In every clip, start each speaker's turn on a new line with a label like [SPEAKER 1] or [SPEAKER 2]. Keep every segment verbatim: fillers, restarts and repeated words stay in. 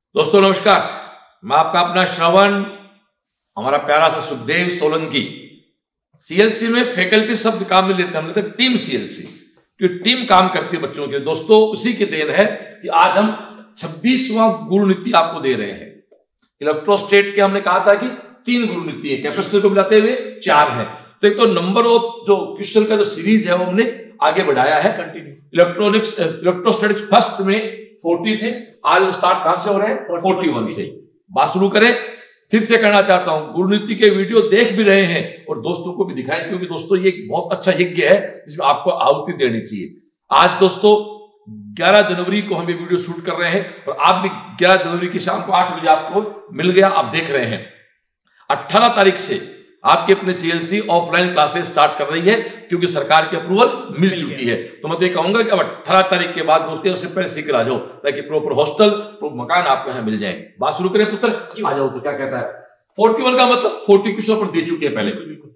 [SPEAKER 1] दोस्तों नमस्कार, मैं आपका अपना श्रवण, हमारा प्यारा सा सुखदेव सोलंकी। सीएलसी में फैकल्टी शब्द काम में लेते हैं, हम लेते हैं टीम सीएलसी, क्योंकि टीम काम करती है बच्चों के। दोस्तों उसी की देन है कि आज हम छब्बीसवां गुण नीति आपको दे रहे हैं। इलेक्ट्रोस्टेट के हमने कहा था कि तीन गुण नीति है, कैपेसिटर को मिलाते हुए चार है। तो एक तो नंबर ऑफ जो क्वेश्चन का जो सीरीज है वो हमने आगे बढ़ाया है। कंटिन्यू इलेक्ट्रॉनिक्स इलेक्ट्रोस्टैटिक्स फर्स्ट में फोर्टी थे, आज हम स्टार्ट कहां से हो रहे हैं? फोर्टी वन से। बात शुरू करें। फिर से कहना चाहता हूं, गुरुनीति के वीडियो देख भी रहे हैं और दोस्तों को भी दिखाएं, क्योंकि दोस्तों ये एक बहुत अच्छा यज्ञ है जिसमें आपको आहुति देनी चाहिए। आज दोस्तों ग्यारह जनवरी को हम ये वीडियो शूट कर रहे हैं और आप भी ग्यारह जनवरी की शाम को आठ बजे आपको मिल गया, आप देख रहे हैं। अठारह तारीख से आपके अपने सीएलसी ऑफलाइन क्लासेस स्टार्ट कर रही है, क्योंकि सरकार की अप्रूवल मिल चुकी है। तो मैं तो ये कहूंगा कि अब अठारह तारीख के बाद दोस्तों उससे पहले सीख आ जाओ, ताकि प्रॉपर हॉस्टल मकान आपको यहाँ मिल जाए। बात शुरू करें पुत्र, आ जाओ। तो क्या कहता है फोर्टी वन का मतलब फोर्टी क्वेश्चन पर दे चुके हैं पहले।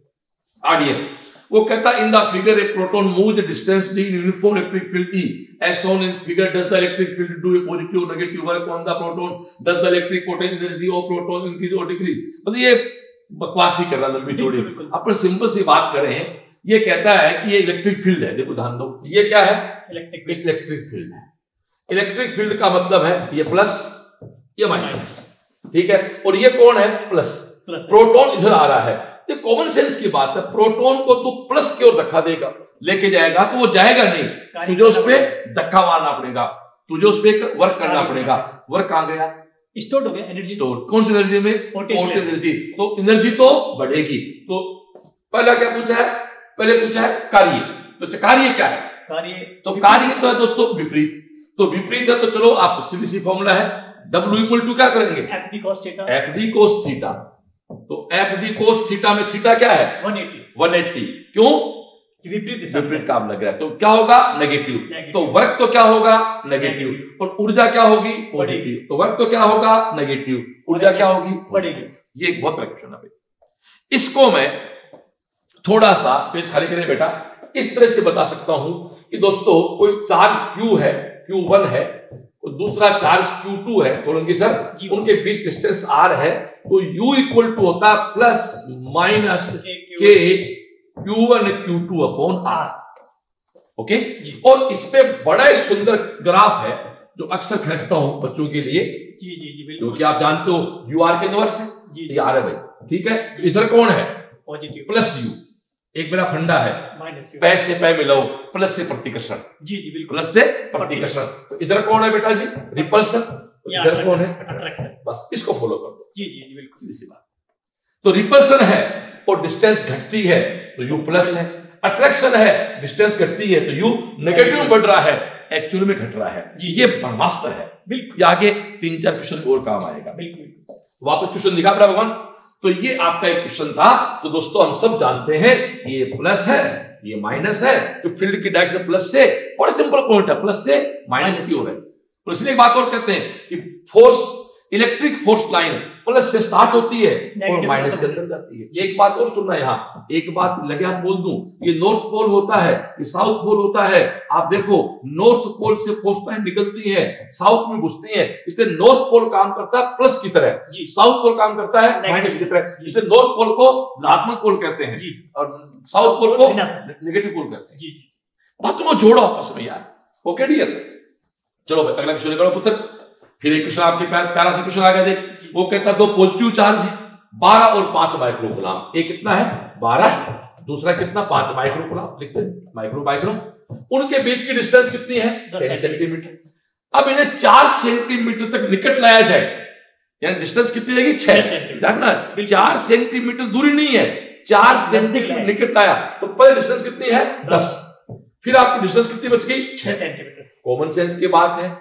[SPEAKER 1] आड़िए वो कहता है in the figure a proton move the distance D in uniform electric field E as shown in figure does the electric field do a positive और negative work on the proton, does the electric potential energy of proton increase और decrease. मतलब ये बकवास ही कर रहा है, लंबी चौड़ी। अपन सिंपल सी बात करें, ये कहता है कि ये इलेक्ट्रिक फील्ड है। देखो ध्यान दो, ये क्या है? इलेक्ट्रिक इलेक्ट्रिक फील्ड है। इलेक्ट्रिक फील्ड का मतलब है ये प्लस ये माइनस, ठीक है। और ये कौन है? प्लस। प्रोटॉन इधर आ रहा है। ये कॉमन सेंस की बात है। प्रोटॉन को तो प्लस की ओर धक्का देगा, लेके जाएगा तो वो जाएगा नहीं, तुझे उस पर धक्का मारना पड़ेगा, तुझे उस पर वर्क करना पड़ेगा। वर्क कहां गया? स्टोर हो गया एनर्जी। स्टोर कौन सी एनर्जी में? Potential energy. तो एनर्जी तो बढ़ेगी। तो पहला क्या पूछा है? पहले पूछा है कार्य। तो कार्य क्या है? कार्य तो कार्य तो है दोस्तों विपरीत। तो विपरीत है तो चलो आप सीबीसी फॉर्मूला है W इक्वल टू क्या करेंगे? F D cos theta. F D cos theta. तो एफ डी कोस थीटा में थीटा क्या है? One eighty. वन एटी क्यों? विपरीत दिशा, विपरीत काम लग रहा है। तो क्या होगा? नेगेटिव। तो वर्क तो क्या होगा? नेगेटिव। और ऊर्जा क्या होगी? पॉजिटिव। तो वर्क तो क्या होगा? नेगेटिव। ऊर्जा क्या होगी? पॉजिटिव। ये एक बहुत बड़ा क्वेश्चन है। इसको मैं थोड़ा सा पेज खाली करें बेटा, इस तरह से बता सकता हूं कि दोस्तों कोई चार्ज Q है, क्यू वन है, और दूसरा चार्ज क्यू टू है, बोलेंगे सर उनके बीच डिस्टेंस R है। तो U इक्वल टू होता है plus minus K Q one Q two upon R. Okay. और इस पे बड़ा ही सुंदर ग्राफ है जो अक्सर खींचता हूं बच्चों के लिए, जी जी जी बिल्कुल, क्योंकि आप जानते हो यू आर के इनवर्स है, ये आर है भाई, ठीक है। इधर कौन है? Positive plus U. एक मेरा फंडा है पैसे से पै मिलाओ, प्लस से प्रतिकर्षण, जी जी बिल्कुल, प्लस से प्रतिकर्षण। तो इधर कौन है बेटा जी? रिपल्सन। इधर कौन है? अट्रैक्शन। बस इसको फॉलो कर दो। जी जी जी बिल्कुल, सीधी बात। तो रिपल्सन है और डिस्टेंस घटती है तो यू प्लस है, अट्रैक्शन है डिस्टेंस घटती है तो यू नेगेटिव में बढ़ रहा है, एक्चुअल में घट रहा है। जी ये ब्रह्मास्त्र है बिल्कुल। ये आगे तीन चार क्वेश्चन और काम आएगा बिल्कुल। वापस क्वेश्चन दिखा मेरा भगवान। तो ये आपका एक क्वेश्चन था। तो दोस्तों हम सब जानते हैं ये प्लस है ये माइनस है, तो फील्ड की डायरेक्शन प्लस से, बड़ा सिंपल पॉइंट है, प्लस से माइनस की ओर है। तो इसलिए एक बात और कहते हैं कि force electric force line plus से स्टार्ट होती है और माइनस के अंदर जाती है। एक बात और सुनना, यहाँ एक बात लगे हाथ बोल दूं, ये नॉर्थ पोल होता है, ये साउथ पोल होता है। आप देखो नॉर्थ पोल से फोर्स लाइन निकलती है, साउथ में घुसती है, इसलिए नॉर्थ पोल काम करता है प्लस की तरह, जी साउथ पोल काम करता है माइनस की तरह। इसलिए नॉर्थ पोल को धनात्मक पोल कहते हैं, जी, और साउथ पोल को नेगेटिव पोल कहते हैं। जी जी बातों को जोड़ो आपस में यार। ओके डियर, चलो अगला क्वेश्चन करो पुत्र। फिर एक क्वेश्चन आपके प्यारा से क्वेश्चन आ गया, देख वो कहता है दो पॉजिटिव चार्ज है बारह और पांच माइक्रो कूलम। एक कितना है? बारह, दूसरा कितना? पांच माइक्रो कूलम। लिखते हैं माइक्रो माइक्रो। उनके बीच की डिस्टेंस कितनी है? दस सेंटीमीटर। अब इन्हें चार सेंटीमीटर तक निकट लाया जाए, यानी डिस्टेंस कितनी रहेगी? छह सेंटीमीटर। चार सेंटीमीटर दूरी नहीं है, चार सेंटीमीटर निकट लाया तो पहले डिस्टेंस कितनी है? दस। फिर आपकी डिस्टेंस कितनी बच गई? छह सेंटीमीटर। कॉमन सेंस की बात है।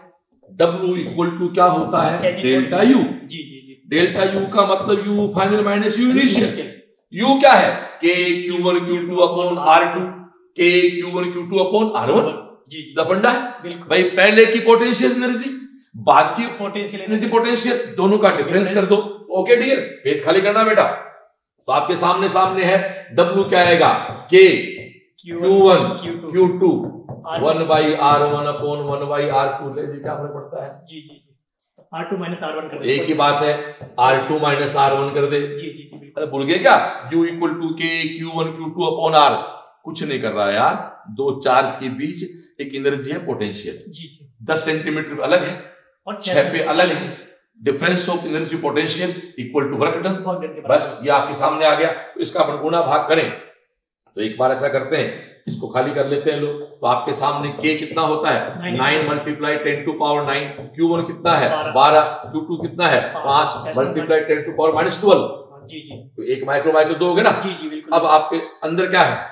[SPEAKER 1] W इक्वल टू क्या होता है? Delta U. जी जी जी डेल्टा यू का मतलब U final minus U initial. U क्या है? K Q one Q two upon R two, K Q one Q two upon R one. जी जी फंडा है भाई। पहले की पोटेंशियल एनर्जी, बाद की पोटेंशियल एनर्जी, पोटेंशियल दोनों का डिफरेंस कर दो। ओके डियर, पेज खाली करना बेटा। तो आपके सामने सामने है W क्या आएगा? K Q one Q two one by R one upon one by R two. ले जी क्या फर्क पड़ता है? जी जी जी
[SPEAKER 2] R two minus R one कर दे।
[SPEAKER 1] एक ही बात है, R two minus R one कर दे।
[SPEAKER 2] जी जी जी
[SPEAKER 1] अरे भूल गए क्या? U equal to K Q one Q two upon R. कुछ नहीं कर रहा है यार, दो चार्ज के बीच एक एनर्जी है पोटेंशियल,
[SPEAKER 2] जी जी
[SPEAKER 1] दस सेंटीमीटर अलग है
[SPEAKER 2] और
[SPEAKER 1] छह पे अलग है। Difference of energy potential equal to work done. बस ये आपके सामने आ गया। तो इसका अपन गुणा भाग करें तो एक बार ऐसा करते हैं, इसको खाली कर लेते हैं लोग। तो आपके सामने k कितना होता है? Nine multiply ten to power nine. Q one कितना है? बारह। क्यू टू कितना है? पांच multiply ten to power minus twelve.
[SPEAKER 2] जी जी
[SPEAKER 1] तो एक माइक्रो माइक्रो दो हो गए ना।
[SPEAKER 2] जी जी बिल्कुल।
[SPEAKER 1] अब आपके अंदर क्या है?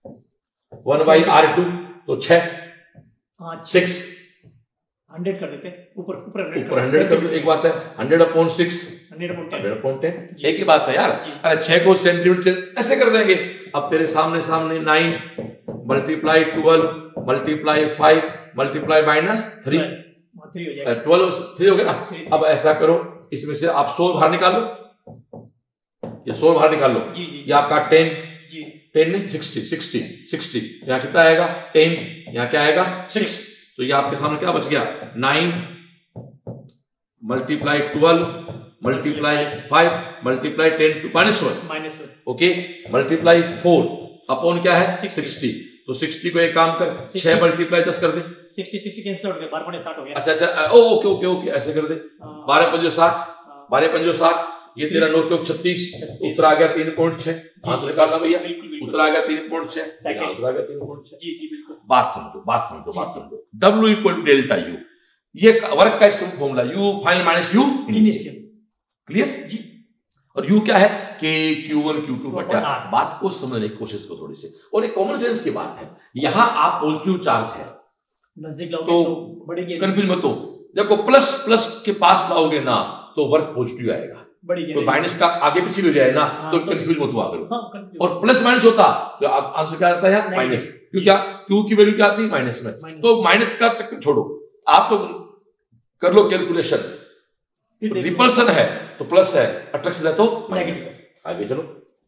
[SPEAKER 1] वन बाई आर टू, तो छह सिक्स
[SPEAKER 2] हंड्रेड कर देते ऊपर ऊपर
[SPEAKER 1] ऊपर हंड्रेड कर दो। एक बात है, hundred upon six
[SPEAKER 2] hundred
[SPEAKER 1] upon ten. एक ही बात है यार। अरे छह को सेंटीमीटर ऐसे कर देंगे। अब तेरे सामने सामने nine multiply twelve multiply five multiply minus three, twelve three हो गया ना। अब ऐसा करो, इसमें से आप सोल बाहर निकालो, ये सोल बाहर निकाल लो। ये आपका टेन टेन नहीं सिक्सटी सिक्सटी सिक्सटी यहाँ कितना आएगा? टेन। यहाँ क्या आएगा? सिक्स। तो ये आपके सामने क्या बच गया? Nine multiply twelve multiply five multiply ten to minus one
[SPEAKER 2] minus one
[SPEAKER 1] okay multiply four upon क्या है? सिक्सटी। तो सिक्सटी को एक काम कर, छह मल्टीप्लाई दस कर दे।
[SPEAKER 2] सिक्सटी सिक्सटी कैंसिल हो गया, बारह पॉइंट साठ हो गया।
[SPEAKER 1] अच्छा अच्छा ओ ओके ओके ओके ऐसे कर दे। बारह पंजो साठ, बारह पंजो साठ, ये तेरा नौ चौक छत्तीस। उत्तर आ गया तीन पॉइंट छह। आंसर निकालना भैया। उत्तर आ गया तीन पॉइंट छह। आंसर आ गया तीन पॉइंट छह।
[SPEAKER 2] जी जी बिल्कुल।
[SPEAKER 1] बात समझो बात समझो बात समझो। W equal to delta U, ये वर्क का एक simple formula, U final minus U initial. Clear जी। और U क्या है? K Q one Q two बटा। बात को समझने की कोशिश करो थोड़ी सी, और एक कॉमन सेंस की बात है। यहाँ आप पॉजिटिव चार्ज है तो कंफ्यूज मत हो। देखो प्लस प्लस के पास लाओगे ना तो वर्क पॉजिटिव आएगा, तो माइनस का आगे पीछे भी जाए ना तो कंफ्यूज मत हुआ करो। और प्लस माइनस होता तो आंसर क्या आता है? माइनस। क्यों? क्या क्यू की वैल्यू क्या आती है? माइनस में। तो माइनस का चक्कर छोड़ो, आप तो कर लो कैलकुलेशन। रिपल्सन है तो प्लस है, अट्रैक्शन है तो माइनस। आगे चलो,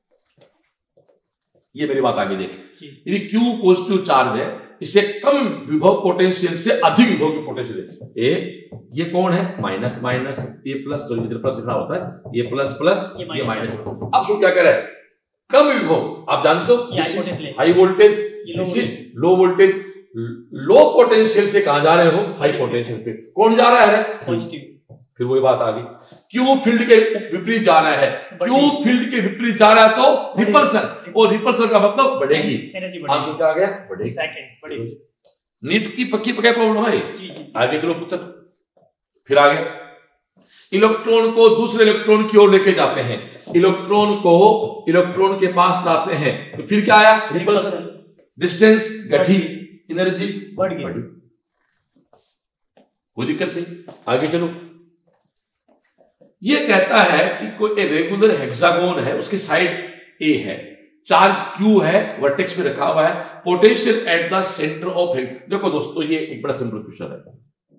[SPEAKER 1] ये मेरी बात आगे देख। यदि क्यू पॉजिटिव चार्ज है, इससे कम विभव पोटेंशियल से अधिक विभव की पोटेंशियल ए, ये कौन है? माइनस माइनस, ये प्लस, तो इधर प्लस लिखना होता है, ये प्लस प्लस ये माइनस। अब तो क्या करे? कम विभव, आप जानते हो high voltage low voltage, low potential से कहां जा रहे हो? हाई पोटेंशियल पे। कौन जा रहा है? पॉजिटिव। फिर वही बात आ गई, क्यू फील्ड के विपरीत जा रहा है। क्यू फील्ड के विपरीत जा रहा है तो रिपल्सन, और रिपल्सन का मतलब बढ़ेगी। आंसर क्या आ गया? बढ़ेगी। सेकंड बढ़ेगी। नीट की पक्की पक्की प्रॉब्लम है। आगे चलो पुत्र, फिर आगे इलेक्ट्रॉन को दूसरे इलेक्ट्रॉन की ओर लेके जाते हैं, इलेक्ट्रॉन को इलेक्ट्रॉन के पास लाते हैं, तो फिर क्या आया? रिपल्सन। डिस्टेंस घटी, एनर्जी बढ़ गई। कोई दिक्कत नहीं। आगे चलो, ये कहता है कि कोई रेगुलर हेक्सागोन है, उसकी साइड ए है, चार्ज Q है, वर्टेक्स पे रखा हुआ है, potential at the centre of hex. देखो दोस्तों, ये एक बड़ा सिंपल क्वेश्चन है,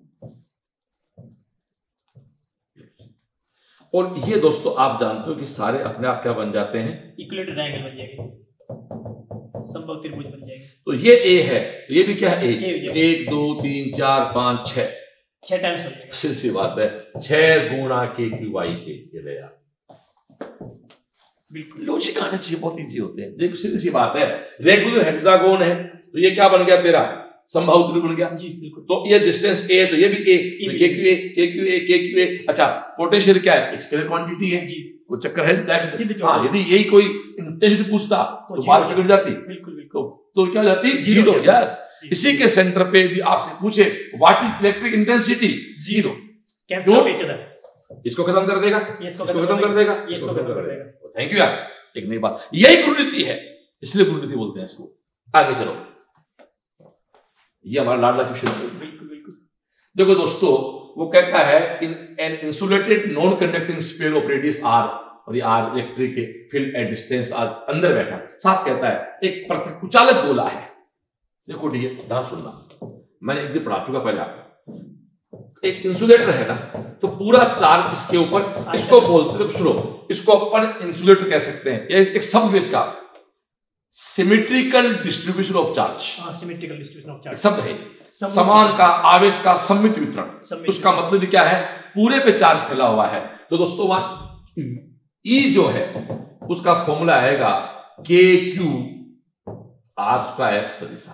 [SPEAKER 1] और ये दोस्तों आप जानते हो कि सारे अपने आप क्या बन जाते हैं?
[SPEAKER 2] इक्विलेटरल ट्रायंगल बन जाएंगे, समबाहु त्रिभुज बन जाएंगे। तो
[SPEAKER 1] ये ए है, तो ये भी क्या है? ए। एक दो तीन चार पांच छह,
[SPEAKER 2] छह टाइम्स हो जाएगा।
[SPEAKER 1] सिर्फ सी बात है, छह गुणा के क्यू वाई के, ये ले यार। बिल्कुल लॉजिक आना चाहिए, बहुत इजी होते हैं। देखो सीधी सी बात है, रेगुलर हेक्सागोन है तो ये क्या बन गया तेरा? समबाहु त्रिभुज बन गया जी। बिल्कुल। तो ये डिस्टेंस ए, तो ये भी ए, के क्यू ए के क्यू ए के क्यू ए। अच्छा, पोटेंशियल क्या है? स्केलर क्वांटिटी है जी, वो चक्कर है। हाँ, यदि यही कोई इंटेंसिटी पूछता तो बात बिगड़ जाती। बिल्कुल बिल्कुल। तो क्या जाती? जीरो। यस, इसी के सेंटर पे भी आपसे पूछे what is electric intensity? Zero. इसको खत्म कर देगा, इसको खत्म कर देगा, इसको खत्म कर देगा। थैंक यू यार, एक नई बात, यही गुरुनीति है, इसलिए गुरुनीति बोलते हैं इसको। आगे चलो, ये हमारा लाडला क्वेश्चन है। बिल्कुल बिल्कुल। देखो दोस्तों, वो कहता है in an insulated non conducting sphere of radius R, और ये R electric field at distance R अंदर बैठा, साथ कहता है एक प्रतिकुचालक गोला है। देखो ठीक है, ध्यान सुनना, मैंने एक दिन पढ़ा चुका पहले आपको। एक इंसुलेटर है ना, तो पूरा चार्ज इसके ऊपर, इसको बोलते हैं, सुनो, इसको अपन इंसुलेटर कह सकते हैं। ये एक शब्द है इसका, symmetrical distribution of charge.
[SPEAKER 2] Symmetrical distribution of charge
[SPEAKER 1] शब्द है। समान का आवेश का सम्मित वितरण। उसका मतलब क्या है, पूरे पे चार्ज फैला हुआ है। तो दोस्तों वहां ई जो है उसका फॉर्मूला आएगा के क्यू आर स्क्वायर सदिश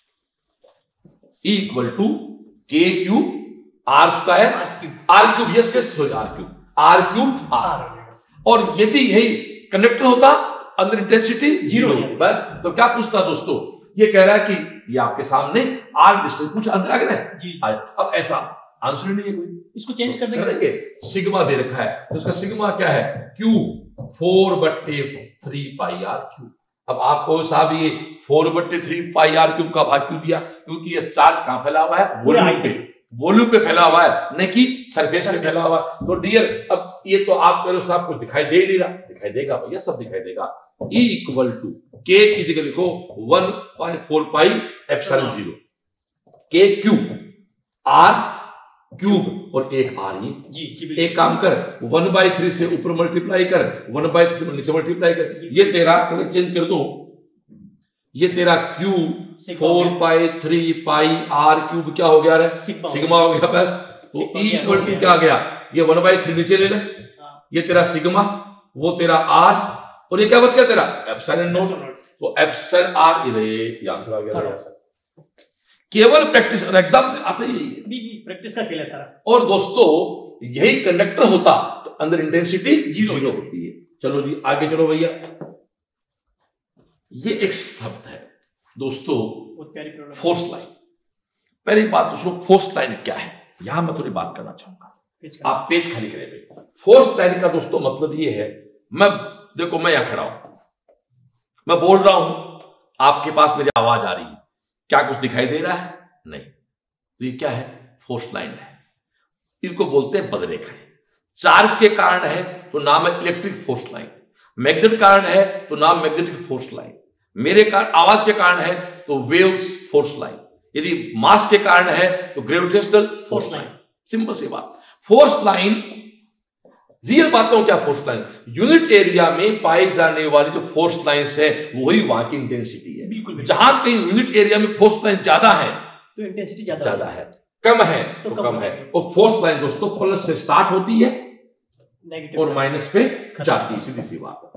[SPEAKER 1] E equal to K Q R square R cube, yes yes R cube R cube R. और यदि यही कंडक्टर होता अंदर इंटेंसिटी जीरो, बस तो क्या पूछता दोस्तों, ये कह रहा है कि ये आपके सामने आर डिस्टेंस कुछ अंदर आ गया है। अब ऐसा आंसर नहीं है कोई,
[SPEAKER 2] इसको चेंज कर
[SPEAKER 1] देंगे। सिग्मा दे रखा है तो उसका सिग्मा क्या है, क्यू फोर बट्टे थ्री पाई आर क्यूब। अब आपको साहब ये फोर बट्टे थ्री पाई आर क्यूब का भाग क्यों दिया, क्योंकि ये चार्ज कहां फैला हुआ है, वॉल्यूम पे, वॉल्यूम पे फैला हुआ है, न कि सरफेस पे फैला हुआ है। तो डियर अब ये तो आप कह रहे हो साहब कुछ दिखाई दे नहीं रहा, दिखाई देगा भैया, सब दिखाई देगा। E इक्वल टू के की जगह लिखो one by four pi epsilon zero K cube R cube और एक आर ये जी, जी एक काम कर वन बाई थ्री से ऊपर मल्टीप्लाई कर, वन बाई थ्री से नीचे मल्टीप्लाई कर, ये तेरा कलर चेंज कर दो, ये तेरा cube four pi three pi R cube क्या हो गया रे, सिग्मा हो गया। बस तो E इक्वल टू क्या आ गया, ये वन बाई थ्री नीचे ले ले, ये तेरा सिग्मा, वो तेरा आर, और ये क्या बच गया तेरा एप्सिलॉन नॉट। तो एप्सिलॉन आर ये आंसर आ गया। केवल प्रैक्टिस और एग्जाम आते ही
[SPEAKER 2] प्रैक्टिस का खेल है सारा।
[SPEAKER 1] और दोस्तों यही कंडक्टर होता तो अंदर इंटेंसिटी जीरो होती है। चलो जी आगे चलो भैया, ये एक शब्द है दोस्तों फोर्स लाइन। पहली बात दोस्तों फोर्स लाइन क्या है, यहां मैं थोड़ी बात करना चाहूंगा, आप पेज खाली करें। फोर्स लाइन का दोस्तों मतलब ये है, मैं देखो मैं यहां खड़ा हूं, मैं बोल रहा हूं, आपके पास मेरी आवाज आ रही है, क्या कुछ दिखाई दे रहा है, नहीं, तो ये क्या है, फोर्स लाइन है। इनको बोलते हैं बदरेखाएं। चार्ज के कारण है तो नाम है इलेक्ट्रिक फोर्स लाइन, मैग्नेट कारण है तो नाम मैग्नेटिक फोर्स लाइन, मेरे कारण आवाज के कारण है तो वेव्स फोर्स लाइन, यदि मास के कारण है तो ग्रेविटेशनल फोर्स लाइन। सिंपल सी बात। फोर्स लाइन रियल बातों क्या, फोर्स लाइन यूनिट एरिया में पाई जाने वाली जो फोर्स लाइंस है वही वहां की इंटेंसिटी है। बिल्कुल, जहां कहीं यूनिट एरिया में फोर्स लाइन ज्यादा है
[SPEAKER 2] तो इंटेंसिटी ज्यादा
[SPEAKER 1] ज्यादा है, कम है तो, तो कम है। और फोर्स लाइन दोस्तों प्लस से स्टार्ट होती है और माइनस पे जाती है, सीधी सी बात।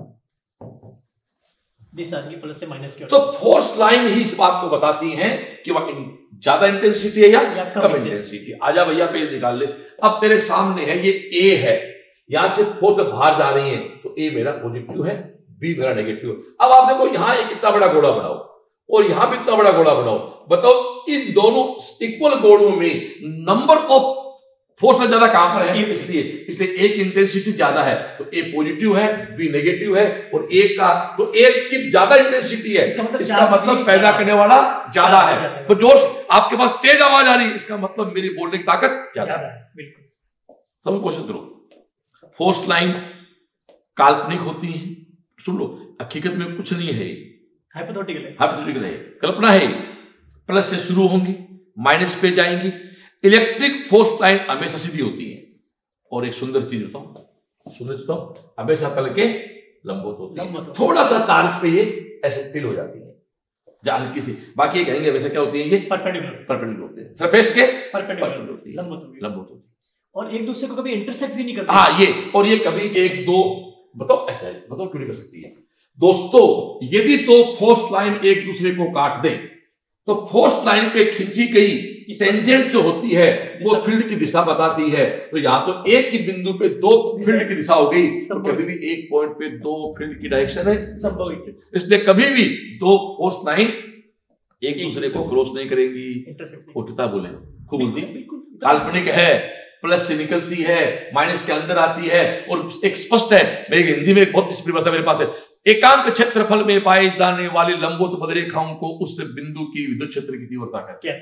[SPEAKER 2] प्लस से माइनस की।
[SPEAKER 1] तो फोर्स लाइन ही इस बात को बताती है कि वह ज्यादा इंटेंसिटी है या, या कम इंटेंसिटी। आजा भैया पेज निकाल ले। अब तेरे सामने है ये ए है, यहां से फोर्स बाहर जा रही है तो ए मेरा पॉजिटिव है, बी मेरा नेगेटिव है। अब आप देखो यहां एक इतना बड़ा गोला बनाओ और यहां भी इतना बड़ा गोला बनाओ, बताओ इन दोनों इक्वल गोलों में नंबर ऑफ फोर्स ज्यादा कहां पर है, इसलिए इसलिए ए की इंटेंसिटी ज्यादा है तो ए पॉजिटिव है, बी नेगेटिव है, और ए का तो ए की ज्यादा इंटेंसिटी है, इसका मतलब, इसका मतलब पैदा करने वाला ज्यादा है। तो जोश आपके पास तेज आवाज आ रही है, इसका मतलब मेरी बोलने की ताकत ज्यादा है। बिल्कुल सब क्वेश्चन करो। फोर्स लाइन काल्पनिक होती है, सुन लो, हकीकत में कुछ नहीं है,
[SPEAKER 2] हाइपोथेटिकल है,
[SPEAKER 1] हाइपोथेटिकल है, कल्पना है। प्लस से शुरू होंगी, माइनस पे जाएंगी। इलेक्ट्रिक फोर्स लाइन हमेशा सीधी होती है। और एक सुंदर चीज बताऊं, सुंदर चीज बताऊं, हमेशा तल के लंबवत होती है। थोड़ा सा चार्ज पे ये ऐसे टिल हो जाती है, चार्ज किसी, बाकी ये कहेंगे वैसे क्या होती है, ये परपेंडिकुलर परपेंडिकुलर होते हैं, सरफेस के परपेंडिकुलर होती है, लंबवत होती है,
[SPEAKER 2] और एक दूसरे को कभी इंटरसेक्ट भी नहीं करती।
[SPEAKER 1] हाँ ये, और ये कभी एक दो, बताओ ऐसा बताओ क्यों नहीं कर सकती है दोस्तों। यदि तो फोर्स लाइन एक दूसरे को काट दे तो फोर्स लाइन पे खींची गई टेंजेंट जो होती है वो फील्ड की दिशा बताती है। तो यहाँ तो एक ही बिंदु पे दो फील्ड की दिशा हो गई, तो कभी भी एक पॉइंट पे दो फील्ड की डायरेक्शन है संभव, इसलिए कभी भी दो फोर्स लाइन एक दूसरे को क्रॉस नहीं करेंगी। उठता बोले खूब बोलती, काल्पनिक है, प्लस से निकलती है, माइनस के अंदर आती है, और एक स्पष्ट है, मेरी हिंदी में एक बहुत परिभाषा मेरे पास है, एकांक क्षेत्रफल में पाए जाने वाली लंबवत बदरेखाओं को उस बिंदु की विद्युत क्षेत्र की तीव्रता कहते हैं।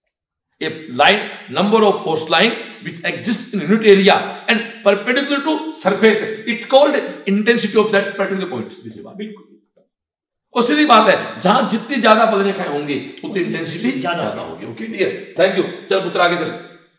[SPEAKER 1] A line, number of force line which exists in unit area and perpendicular to surface, it called intensity of that particular point. सीधी बात, बिल्कुल, और सीधी बात है, जहां जितनी ज्यादा बदरेखाएं होंगी उतनी इंटेंसिटी ज्यादा होगी। Okay dear, thank you. चल पुत्र आगे चल।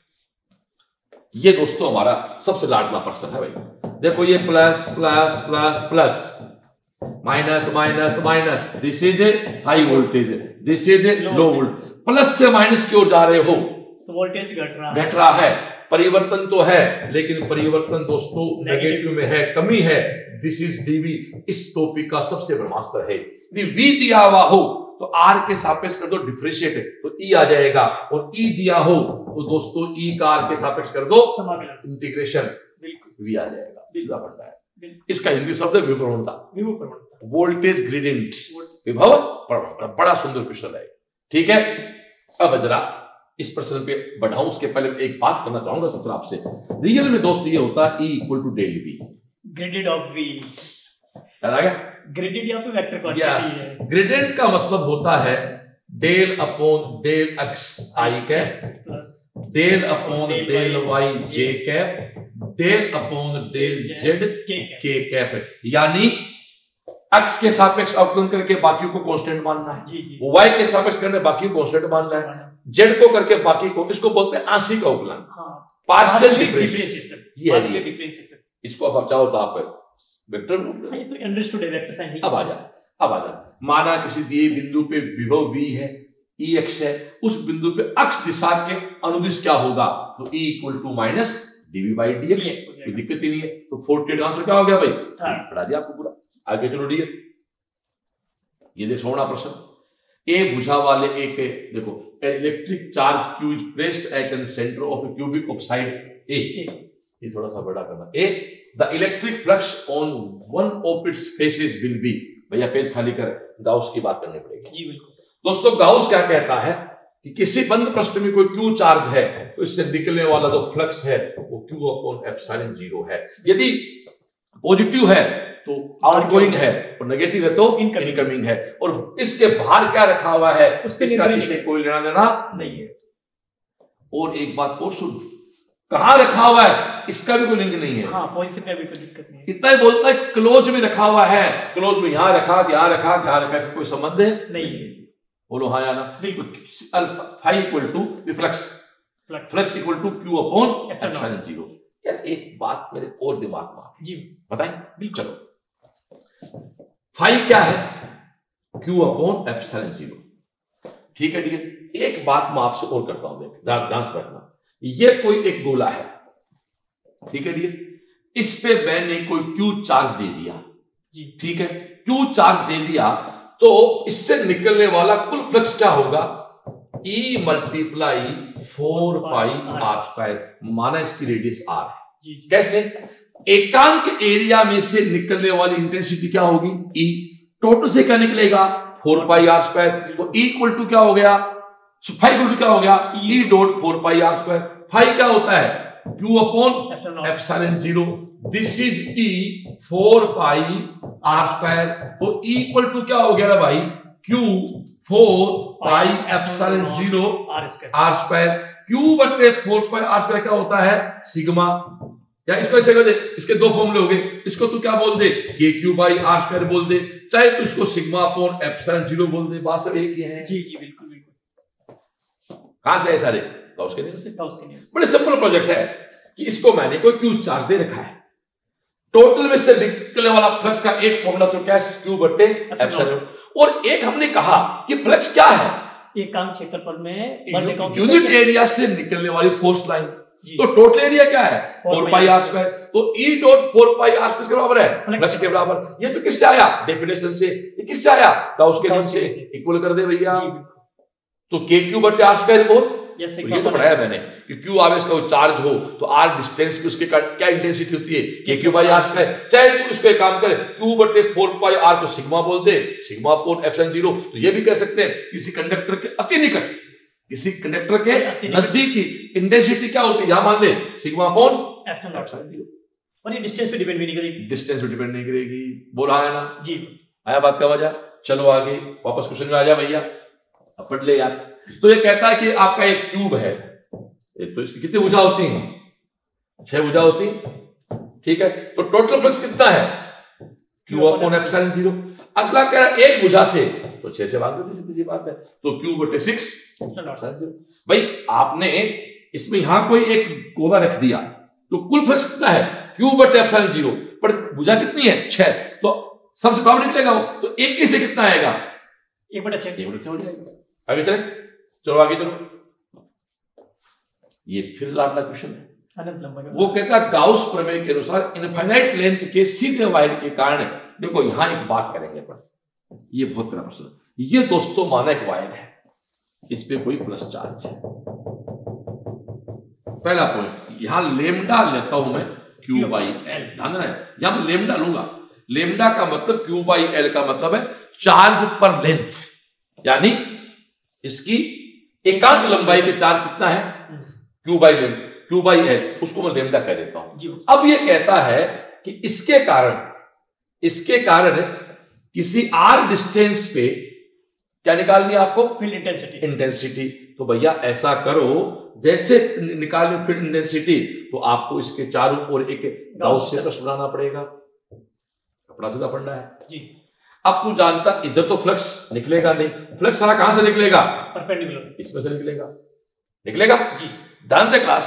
[SPEAKER 1] ये दोस्तों हमारा सबसे लाडला प्रश्न है भाई। देखो ये plus plus plus plus minus minus minus, this is a high voltage, this is a low voltage. Plus से माइनस की ओर जा रहे हो
[SPEAKER 2] तो वोल्टेज घट रहा है
[SPEAKER 1] घट रहा है, परिवर्तन तो है लेकिन परिवर्तन दोस्तों नेगेटिव में है, कमी है। दिस इज डीवी, इस टॉपिक का सबसे ब्रह्मास्त्र है। यदि वी दिया हुआ हो तो आर के सापेक्ष कर दो डिफरेंशिएट, तो ई आ जाएगा, और ई दिया हो तो दोस्तों ई का आर के सापेक्ष कर दो
[SPEAKER 2] समाकलन,
[SPEAKER 1] इंटीग्रेशन,
[SPEAKER 2] बिल्कुल
[SPEAKER 1] वी आ जाएगा, सीधा बनता है।
[SPEAKER 2] बिल्कुल।
[SPEAKER 1] इसका हिंदी शब्द है विभव
[SPEAKER 2] विभव प्रवणता,
[SPEAKER 1] वोल्टेज ग्रेडियंट, विभव प्रवणता, बड़ा सुंदर क्वेश्चन है, ठीक है। अब जरा इस प्रश्न पे बढ़ाऊं उसके पहले एक बात करना चाहूंगा सबसे आपसे। रियल में दोस्त ये होता है E equal to del V,
[SPEAKER 2] gradient of V,
[SPEAKER 1] याद आ गया?
[SPEAKER 2] ग्रेडियंट या फिर वेक्टर क्वांटिटी है।
[SPEAKER 1] ग्रेडियंट का मतलब होता है del upon del X I cap
[SPEAKER 2] plus
[SPEAKER 1] del upon del Y J cap del upon del Z K cap, यानी एक्स के सापेक्ष अवकलन करके बाकी को कांस्टेंट मानना है,
[SPEAKER 2] जी जी,
[SPEAKER 1] वाई के सापेक्ष करके बाकी को कांस्टेंट मानना है, जेड को करके बाकी को, इसको बोलते हैं आंशिक अवकलन, पार्शियल डिफरेंशिएशन, ये है डिफरेंशिएशन। इसको अब आप चाहो तो आप वेक्टर,
[SPEAKER 2] ये तो अंडरस्टूड है, वेक्टर साइन।
[SPEAKER 1] अब आ जा अब आ जा माना किसी दिए बिंदु पे विभव v है, ई एक्स है, उस बिंदु पे अक्ष दिशा के अनुदिश क्या होगा, तो E equal to minus DV by D X, कोई दिक्कत ही नहीं है। तो फोर्टी का आंसर क्या हो गया भाई, पढ़ा दिया आपको पूरा। आगे चलो डी, ये देखो सोना प्रश्न, ए भुजा वाले एक, देखो electric charge Q is placed at an centre of a cubic of side A, ये थोड़ा सा बड़ा करना, A the electric flux on one of its faces will be, भैया पेज खाली कर, गाउस की बात करनी पड़ेगी।
[SPEAKER 2] जी बिल्कुल।
[SPEAKER 1] दोस्तों गाउस क्या कहता है कि किसी बंद पृष्ठ में कोई क्यू चार्ज है तो इससे निकलने वाला जो फ्लक्स है वो क्यू अपॉन एप्सिलॉन जीरो है। यदि पॉजिटिव है तो आउटगोइंग है और नेगेटिव है तो इनकमिंग है, और इसके बाहर क्या रखा हुआ है इसका इससे कोई लेना देना नहीं है। और एक बात और सुन, कहां रखा हुआ है इसका भी कोई लिंक नहीं है,
[SPEAKER 2] हाँ, पोजीशन में भी कोई दिक्कत नहीं है।
[SPEAKER 1] इतना ही बोलता है क्लोज में रखा हुआ है, क्लोज में यहां रखा यहां रखा यहां रखा, इसका कोई संबंध है
[SPEAKER 2] नहीं है।
[SPEAKER 1] बोलो हाँ या ना,
[SPEAKER 2] बिल्कुल।
[SPEAKER 1] Phi equal to flux, flux equal to Q upon epsilon zero. यार एक बात मेरे और दिमाग में
[SPEAKER 2] जी
[SPEAKER 1] बताएं, चलो फाई क्या है, क्यू अपॉन एप्सिलॉन जीरो, ठीक है ठीक है। एक बात मैं आपसे और करता हूं, देख ध्यान से रखना, ये कोई एक गोला है, ठीक है ठीक है, इस पे मैंने कोई क्यू चार्ज दे दिया, ठीक है, क्यू चार्ज दे दिया तो इससे निकलने वाला कुल फ्लक्स क्या होगा, E multiply four pi R square, माना इसकी रेडियस आर है। कैसे, एकांक एरिया में से निकलने वाली इंटेंसिटी क्या होगी E, टोटल से क्या निकलेगा फोर पाई आर स्क्वायर, तो E इक्वल टू क्या हो गया, फाइव इक्वल टू क्या हो गया E dot four pi R square. Five क्या होता है Q upon epsilon zero, this is E four pi R square, तो E इक्वल टू क्या हो गया भाई Q four pi epsilon zero R square, Q बटे फोर पाई आर स्क्वायर क्या होता है सिग्मा, या इसको ऐसे कर दे, इसके दो फॉर्मूले हो गए, इसको तू क्या बोल दे के क्यू बाई आर स्क्वायर बोल दे, चाहे तो इसको सिग्मा अपॉन एप्सिलॉन जीरो बोल दे, बात सब एक ही है।
[SPEAKER 2] जी जी बिल्कुल बिल्कुल।
[SPEAKER 1] कहां से है सारे, गाउस के नियम से।
[SPEAKER 2] गाउस के नियम से।
[SPEAKER 1] बड़े सिंपल प्रोजेक्ट है कि इसको मैंने कोई क्यू चार्ज दे रखा है, टोटल में से निकलने वाला फ्लक्स का एक फॉर्मूला तो क्या है क्यू बटे एप्सिलॉन, और एक हमने कहा कि फ्लक्स क्या है
[SPEAKER 2] एकांक क्षेत्रफल में
[SPEAKER 1] यूनिट एरिया से निकलने वाली फोर्स लाइन, तो टोटल एरिया क्या है फोर पाई आर स्क्वायर, तो E dot four pi R square के बराबर है फ्लक्स के बराबर। ये तो किससे आया डेफिनेशन से, ये किससे आया गाउस के नियम से, इक्वल कर दे भैया, तो के क्यू बटे आर स्क्वायर बोल, ये तो पढ़ाया मैंने कि क्यू आवेश का चार्ज हो तो आर डिस्टेंस पे उसके क्या इंटेंसिटी होती है K Q by are square, चाहे तू इसको एक काम करे क्यू बटे फोर पाई आर को सिग्मा बोल दे, सिग्मा अपॉन एप्सिलॉन जीरो, तो ये भी कह सकते हैं किसी कंडक्टर के अति निकट, किसी कंडक्टर के नजदीक की इंटेंसिटी क्या होती है, यहां मान ले सिग्मा अपॉन एप्सिलॉन जीरो,
[SPEAKER 2] और ये डिस्टेंस पे डिपेंड भी नहीं करेगी,
[SPEAKER 1] डिस्टेंस पे डिपेंड नहीं करेगी, बोला है ना
[SPEAKER 2] जी,
[SPEAKER 1] आया बात का वजह। चलो आगे वापस क्वेश्चन में आ जा भैया, अब पढ़ ले यार। तो ये कहता है कि आपका एक क्यूब है, एक तो इसकी कितनी भुजा होती हैं, छह भुजा होती हैं, ठीक है, तो टोटल फ्लक्स कितना है क्यू अपॉन एप्सिलॉन जीरो। अगला कह रहा है एक भुजा से, तो छह से भाग दो, सीधी सी बात है, तो क्यू बटे सिक्स एप्सिलॉन जीरो। भाई आपने इसमें यहां कोई एक गोला रख दिया तो कुल फ्लक्स कितना है क्यू बटे एप्सिलॉन जीरो, पर भुजा कितनी है छह, तो सबसे बराबर निकलेगा वो, तो एक से कितना आएगा
[SPEAKER 2] एक बटे छह
[SPEAKER 1] हो जाएगा। आगे चले, चलो आगे चलो, ये फिर लाडला क्वेश्चन है।
[SPEAKER 2] अनंत लंबाई।
[SPEAKER 1] वो कहता है गाउस प्रमेय के अनुसार इनफाइनाइट लेंथ के सीधे वायर के कारण, देखो यहां एक बात करेंगे अपन, ये बहुत बड़ा प्रश्न। ये दोस्तों माना एक वायर है, इस पे कोई प्लस चार्ज है। पहला पॉइंट, यहां लेमडा लेता हूं मैं क्यू बाई एल, ध्यान रहे, यहां मैं लेमडा लूंगा। लेमडा का मतलब क्यू बाई एल का मतलब है चार्ज पर लेंथ, यानी इसकी एकांक लंबाई पे चार्ज कितना है, Q by length, Q by L, उसको मैं लेमडा कह देता हूं। अब ये कहता है कि इसके कारण इसके कारण किसी आर डिस्टेंस पे क्या निकालनी है आपको,
[SPEAKER 2] फील्ड इंटेंसिटी।
[SPEAKER 1] इंटेंसिटी। तो भैया ऐसा करो, जैसे निकालनी फील्ड इंटेंसिटी, तो आपको इसके चारों ओर एक गाउस क्षेत्र बनाना पड़ेगा। अपना सीधा फंडा है
[SPEAKER 2] जी।
[SPEAKER 1] अब तू जानता इधर तो फ्लक्स निकलेगा नहीं, फ्लक्स सारा कहां से निकलेगा,
[SPEAKER 2] परपेंडिकुलर,
[SPEAKER 1] इसमें से निकलेगा, निकलेगा
[SPEAKER 2] जी।
[SPEAKER 1] ध्यान दे क्लास,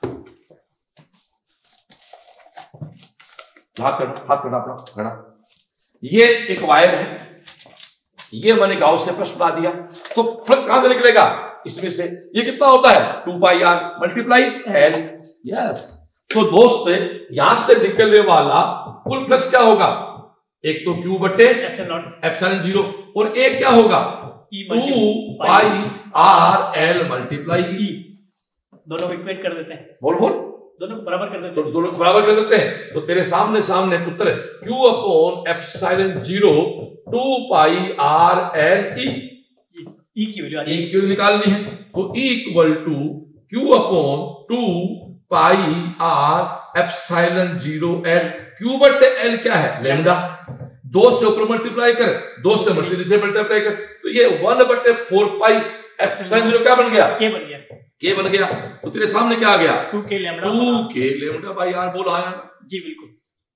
[SPEAKER 1] हाथ करना, हाथ करना अपना खड़ा। ये एक वायर है, ये मैंने गाउस से प्लस बना दिया, तो फ्लक्स कहां से निकलेगा, इसमें से। ये कितना होता है, two pi R multiply L. Yes, तो दोस्त यहां से निकलने वाला कुल फ्लक्स क्या होगा, एक तो क्यू बटे एप्सिलॉन जीरो, और एक क्या होगा, two pi R L multiply E.
[SPEAKER 2] दोनों को इक्वेट कर देते हैं,
[SPEAKER 1] बोल बोल,
[SPEAKER 2] दोनों को बराबर कर देते
[SPEAKER 1] हैं, तो दोनों बराबर कर देते हैं। तो तेरे सामने सामने उत्तर है Q upon epsilon zero two pi R L E.
[SPEAKER 2] E की वैल्यू
[SPEAKER 1] ई क्यू निकालनी है, तो E equal to Q upon two pi R epsilon zero L. Q बटे एल क्या है, लेमडा, दो से ऊपर मल्टीप्लाई कर, दो से मल्टीप्लाई कर, तो ये वन बटे फोर पाई एप्सिलॉन जीरो क्या बन गया,
[SPEAKER 2] के बन गया,
[SPEAKER 1] के बन गया। तो तेरे सामने क्या आ गया,
[SPEAKER 2] two K lambda,
[SPEAKER 1] two K lambda by R. बोला है
[SPEAKER 2] जी, बिल्कुल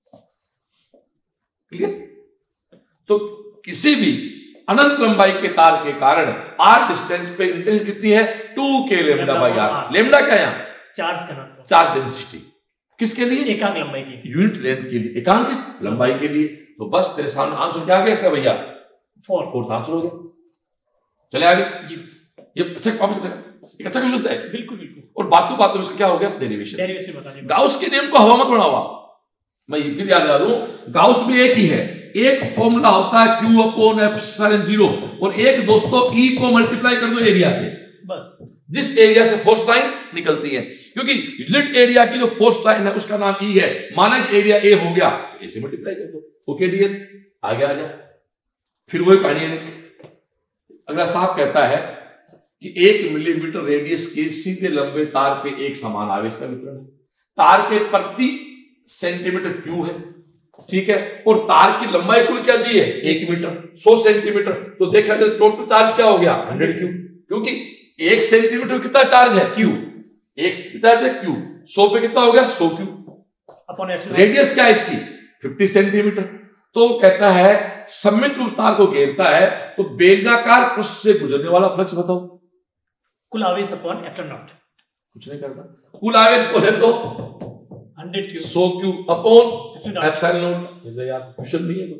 [SPEAKER 1] क्लियर। तो किसी भी अनंत लंबाई के तार के कारण आर डिस्टेंस पे इंटेंसिटी कितनी है, to K lambda by are. Lambda क्या है यहाँ,
[SPEAKER 2] चार्ज का नाम,
[SPEAKER 1] चार्ज डेंसिटी, किसके लिए,
[SPEAKER 2] एकांक लंबाई की,
[SPEAKER 1] यूनिट लेंथ के लिए, एकांक लंबाई के लिए। तो बस तेरे सामने आंसर क्या आ गया इसका भैया,
[SPEAKER 2] फोर,
[SPEAKER 1] फोर्थ आंसर हो गया। चले आगे
[SPEAKER 2] जी।
[SPEAKER 1] ये अच्छा वापस करें, एक अच्छा क्वेश्चन है,
[SPEAKER 2] बिल्कुल बिल्कुल।
[SPEAKER 1] और बातों बातों में इसका क्या हो गया, डेरिवेशन।
[SPEAKER 2] डेरिवेशन बता दीजिए।
[SPEAKER 1] गाउस के नियम को हवा मत बढ़ावा, मैं ये फिर याद दिला दूं, गाउस में एक ही है, एक फॉर्मूला होता है क्यू अपॉन एप्सिलॉन जीरो, और एक दोस्तों ई को मल्टीप्लाई कर दो एरिया से, बस, जिस एरिया से फोर्स लाइन निकलती है, क्योंकि यूनिट एरिया की जो फोर्स लाइन है उसका नाम ई है, मानक एरिया ए हो गया, ए से मल्टीप्लाई कर दो, ओके डियर, आगे आ जा। फिर वही कहानी है, अगला साहब कहता है कि एक मिलीमीटर रेडियस के सीधे लंबे तार पे एक समान आवेश का वितरण है, तार के प्रति सेंटीमीटर क्यू है, ठीक है, और तार की लंबाई कुल क्या दी है, एक मीटर, सौ सेंटीमीटर। तो देखा जाए टोटल चार्ज क्या हो गया, हंड्रेड क्यू, क्योंकि एक सेंटीमीटर कितना चार्ज है, क्यू, एक चार्ज है क्यू, सौ पे कितना हो गया, सौ क्यू, अपॉन रेडियस क्या है इसकी, फिफ्टी सेंटीमीटर। तो कहता है सममित रूप तार को घेरता है, तो बेलनाकार पृष्ठ से गुजरने वाला फ्लक्स बताओ,
[SPEAKER 2] कुल आवेश अपॉन एप्सिलॉन नॉट,
[SPEAKER 1] कुछ नहीं करना, कुल आवेश को है तो
[SPEAKER 2] हंड्रेड क्यू,
[SPEAKER 1] सौ क्यू अपॉन एप्सिलॉन नॉट। यार क्वेश्चन नहीं है,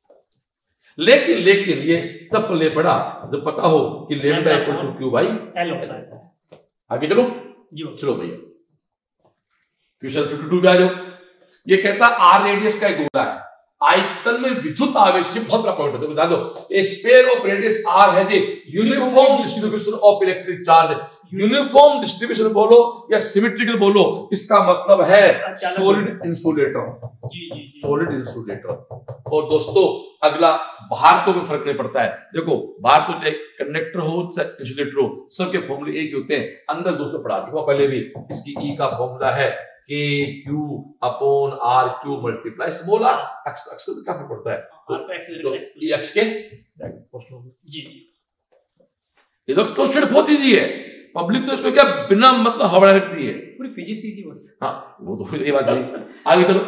[SPEAKER 1] लेकिन लेकिन ये तब ले पड़ा जब पता हो कि lambda equal to Q by
[SPEAKER 2] L होता है।
[SPEAKER 1] आगे चलो
[SPEAKER 2] जी,
[SPEAKER 1] चलो भैया क्वेश्चन फिफ्टी टू पे आ जाओ। ये कहता आर रेडियस का एक गोला है, आयतन में विद्युत आवेश, ये बहुत बड़ा पॉइंट है, बता दो, a sphere of radius R has a uniform distribution of electric charge. Uniform distribution बोलो या सिमेट्रिकल बोलो, इसका मतलब है सॉलिड इंसुलेटर, जी जी जी, सॉलिड इंसुलेटर। और दोस्तों अगला बाहर तो कोई फर्क नहीं पड़ता है, देखो बाहर तो चाहे कंडक्टर हो चाहे इंसुलेटर हो, सबके फॉर्मूले एक ही होते हैं। अंदर दोस्तों पढ़ा चुका पहले भी, इसकी ई का फॉर्मूला है K Q upon R Q multiply small R, X X का क्या फर्क पड़ता है, तो ये एक्स के जी। इलेक्ट्रोस्टैटिक बहुत इजी है, पब्लिक तो इसमें क्या बिना मतलब हवा रखती है, पूरी फिजिक्स सीधी बस। हाँ वो तो ये बात है। आगे चलो,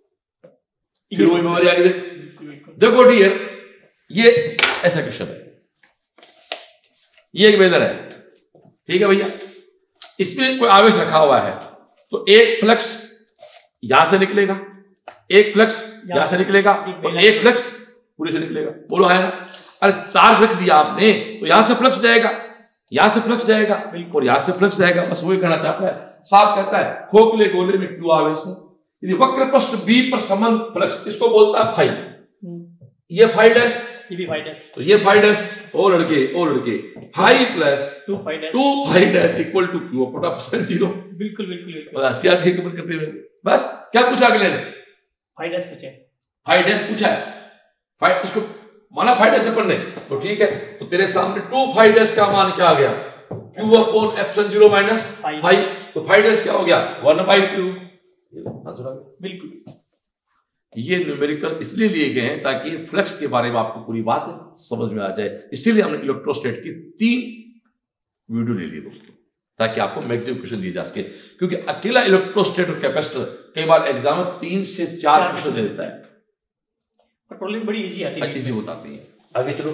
[SPEAKER 1] फिर वही मेमोरी आगे देख, देखो डियर, ये ऐसा क्वेश्चन है, ये एक बेलर है, ठीक है भैया, इसमें कोई आवेश रखा हुआ है, तो एक फ्लक्स यहां से निकलेगा, एक फ्लक्स यहां से निकलेगा, और एक फ्लक्स पूरे से निकलेगा, बोलो है ना। अरे चार्ज रख दिया आपने तो यहां से फ्लक्स जाएगा, यहां से फ्लक्स जाएगा और यहां से फ्लक्स जाएगा, बस वही कहना चाहता है। साफ कहता है खोखले गोले में क्यू आवेश है, यदि वक्र पृष्ठ बी पर समान फ्लक्स, इसको बोलता है फाई, ये फाई डैश,
[SPEAKER 2] ये भी फाई डैश,
[SPEAKER 1] तो ये फाई डैश और लड़के और लड़के phi plus
[SPEAKER 2] two phi dash
[SPEAKER 1] two phi dash equal to Q upon zero.
[SPEAKER 2] बिल्कुल बिल्कुल बिल्कुल
[SPEAKER 1] बस याद है कमेंट करते हुए। बस क्या पूछा अगले ने?
[SPEAKER 2] फाई डैश पूछे,
[SPEAKER 1] फाई डैश पूछा है, फाई इसको माना फाई डैश पढ़ने, तो ठीक है। तो तेरे सामने टू फाई डैश का मान क्या आ गया? Q upon epsilon zero minus phi, तो फाई डैश क्या हो गया? One by two.
[SPEAKER 2] बिल्कुल,
[SPEAKER 1] ये न्यूमेरिकल इसलिए लिए गए हैं ताकि फ्लक्स के बारे में आपको पूरी बात समझ में आ जाए, इसीलिए हमने इलेक्ट्रोस्टैट की तीन वीडियो ले ली दोस्तों, ताकि आपको मैक्सिमम क्वेश्चन दिए जा सके। क्योंकि अकेला इलेक्ट्रोस्टैट और कैपेसिटर कई बार एग्जाम में तीन से चार क्वेश्चन दे देता है,
[SPEAKER 2] पर प्रॉब्लम बड़ी इजी आती है,
[SPEAKER 1] इजी बताती है। आगे चलो,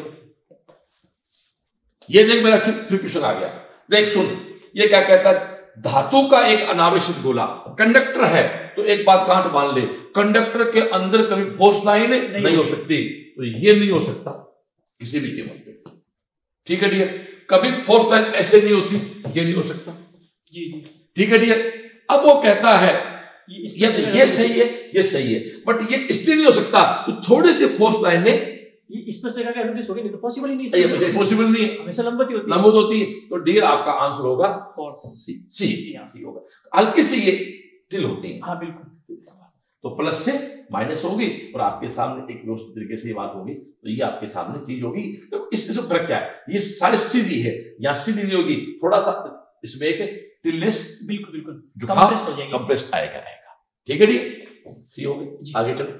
[SPEAKER 1] ये देख मेरा फिर क्वेश्चन आ गया, देख सुन, ये क्या कहता है? धातु का एक अनावेशित गोला कंडक्टर है, तो एक बात गांठ मान ले, कंडक्टर के अंदर कभी फोर्स लाइन नहीं, नहीं हो सकती, तो ये नहीं हो सकता किसी भी कीमत पे, ठीक है डियर। कभी फोर्स लाइन ऐसे नहीं होती, ये नहीं हो सकता,
[SPEAKER 2] जी जी,
[SPEAKER 1] ठीक है डियर। अब वो कहता है
[SPEAKER 2] ये,
[SPEAKER 1] ये, ये सही है, ये सही है, बट ये इसलिए नहीं हो सकता तो थोड़े से फोर्स लाइन ने
[SPEAKER 2] इसमें से क्या अनुदिश होगी, नहीं तो पॉसिबल ही नहीं
[SPEAKER 1] है, मुझे पॉसिबल नहीं है,
[SPEAKER 2] हमेशा लंबवती होती है,
[SPEAKER 1] लंबवत होती है, तो डियर आपका आंसर होगा सी, सी, सी होगा। हल्की सी ये टिल होती है,
[SPEAKER 2] हाँ बिल्कुल,
[SPEAKER 1] तो प्लस से माइनस होगी और आपके सामने एक व्यवस्थित तरीके से ये बात होगी, तो ये आपके सामने चीज होगी। तो इससे फर्क क्या है? ये सारी सीधी है, यहाँ सीधी नहीं होगी, थोड़ा सा इसमें एक टिलनेस,
[SPEAKER 2] बिल्कुल बिल्कुल
[SPEAKER 1] कंप्रेस हो जाएगा, कंप्रेस आएगा आएगा, ठीक है डियर, सी हो गई। आगे चलो,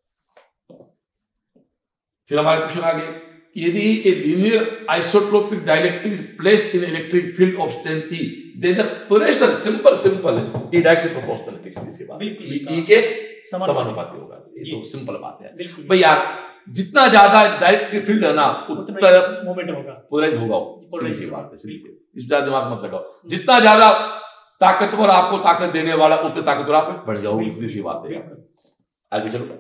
[SPEAKER 1] फिर हमारे क्वेश्चन आ गए, यदि a linear isotropic dielectric is placed in electric field of strength E, then the pressure simple simple E directly proportional है, सीधी सी बात, ई के समानुपाती होगा, ये तो सिंपल बात है भाई यार। जितना ज्यादा डायरेक्ट फील्ड है ना उतना
[SPEAKER 2] मोमेंट होगा,
[SPEAKER 1] पोलराइज होगा, सीधी सी बात है, सीधी सी, इस ज्यादा दिमाग मत लगाओ। जितना ज्यादा ताकतवर आपको ताकत देने वाला उतने ताकतवर आप बढ़ जाओगे, सीधी सी बात है। आगे चलो,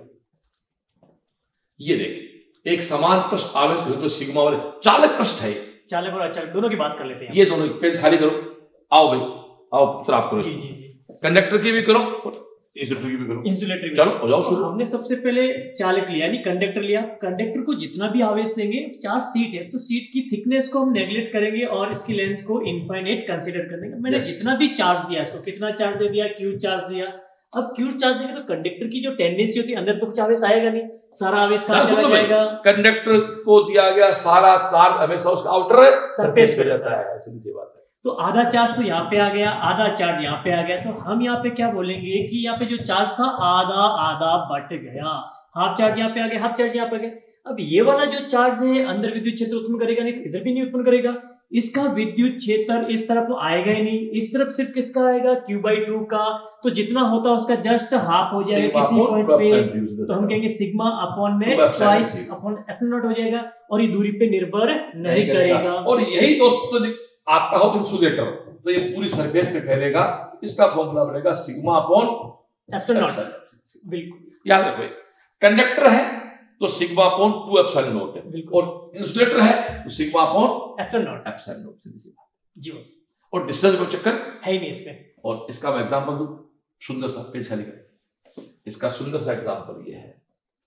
[SPEAKER 1] ये देख एक समान पृष्ठ आवेश हो तो सिग्मा वाले चालक पृष्ठ है,
[SPEAKER 2] चालक और अचालक दोनों की बात कर लेते हैं।
[SPEAKER 1] ये दोनों पेज खाली करो, आओ भाई आओ, उत्तर आप करो,
[SPEAKER 2] जी जी जी,
[SPEAKER 1] कंडक्टर की भी करो, इंसुलेटर की भी करो,
[SPEAKER 2] इंसुलेटर की,
[SPEAKER 1] चलो हो जाओ शुरू।
[SPEAKER 2] हमने सबसे पहले चालक लिया यानी कंडक्टर लिया, कंडक्टर को जितना भी आवेश देंगे, चार्ज सीट है तो सीट की थिकनेस को हम नेगलेक्ट करेंगे और इसकी लेंथ को इनफाइनाइट कंसीडर कर देंगे। मैंने जितना भी चार्ज दिया, इसको कितना चार्ज दे दिया, क्यू चार्ज दिया। अब क्यू चार्ज देंगे तो कंडक्टर की जो टेंडेंसी होती है अंदर तो कुछ आवेश आएगा नहीं, सारा आवेश कहां चला जाएगा?
[SPEAKER 1] कंडक्टर को दिया गया सारा चार्ज हमेशा उसका आउटर
[SPEAKER 2] सरफेस पे जाता है,
[SPEAKER 1] सीधी सी बात है।
[SPEAKER 2] तो आधा चार्ज तो यहाँ पे आ गया, आधा चार्ज यहाँ पे आ गया, तो हम यहाँ पे क्या बोलेंगे कि यहाँ पे जो चार्ज था आधा आधा बट गया, हाफ चार्ज यहाँ पे आ गया, हाफ चार्ज यहाँ पे आ गया। अब ये वाला जो चार्ज है अंदर विद्युत क्षेत्र उत्पन्न करेगा नहीं, तो इधर भी नहीं उत्पन्न करेगा, इसका विद्युत क्षेत्र इस तरफ आएगा ही नहीं, इस तरफ सिर्फ किसका आएगा? क्यू बाई टू का, तो जितना होता है उसका जस्ट हाफ हो जाएगा किसी पॉइंट पे, तो हम कहेंगे सिग्मा अपॉन में ट्वाइस अपॉन एप्सिलॉन नॉट हो जाएगा और ये दूरी पे निर्भर नहीं करेगा।
[SPEAKER 1] और यही दोस्तों आपका हो इंसुलेटर, तो ये पूरी सरफेस पे फैलेगा, इसका फॉर्मूला बनेगा सिग्मा अपॉन
[SPEAKER 2] एप्सिलॉन नॉट। बिल्कुल
[SPEAKER 1] याद रखो, कंडक्टर है तो sigma upon two epsilon naught है, और इंसुलेटर है तो sigma upon
[SPEAKER 2] epsilon naught,
[SPEAKER 1] epsilon naught, सीधी सी बात
[SPEAKER 2] जी बस।
[SPEAKER 1] और डिस्टेंस को चक्कर
[SPEAKER 2] है ही नहीं इसमें।
[SPEAKER 1] और इसका मैं एग्जांपल दूं, सुंदर सा पेज खाली कर, इसका सुंदर सा एग्जांपल ये है,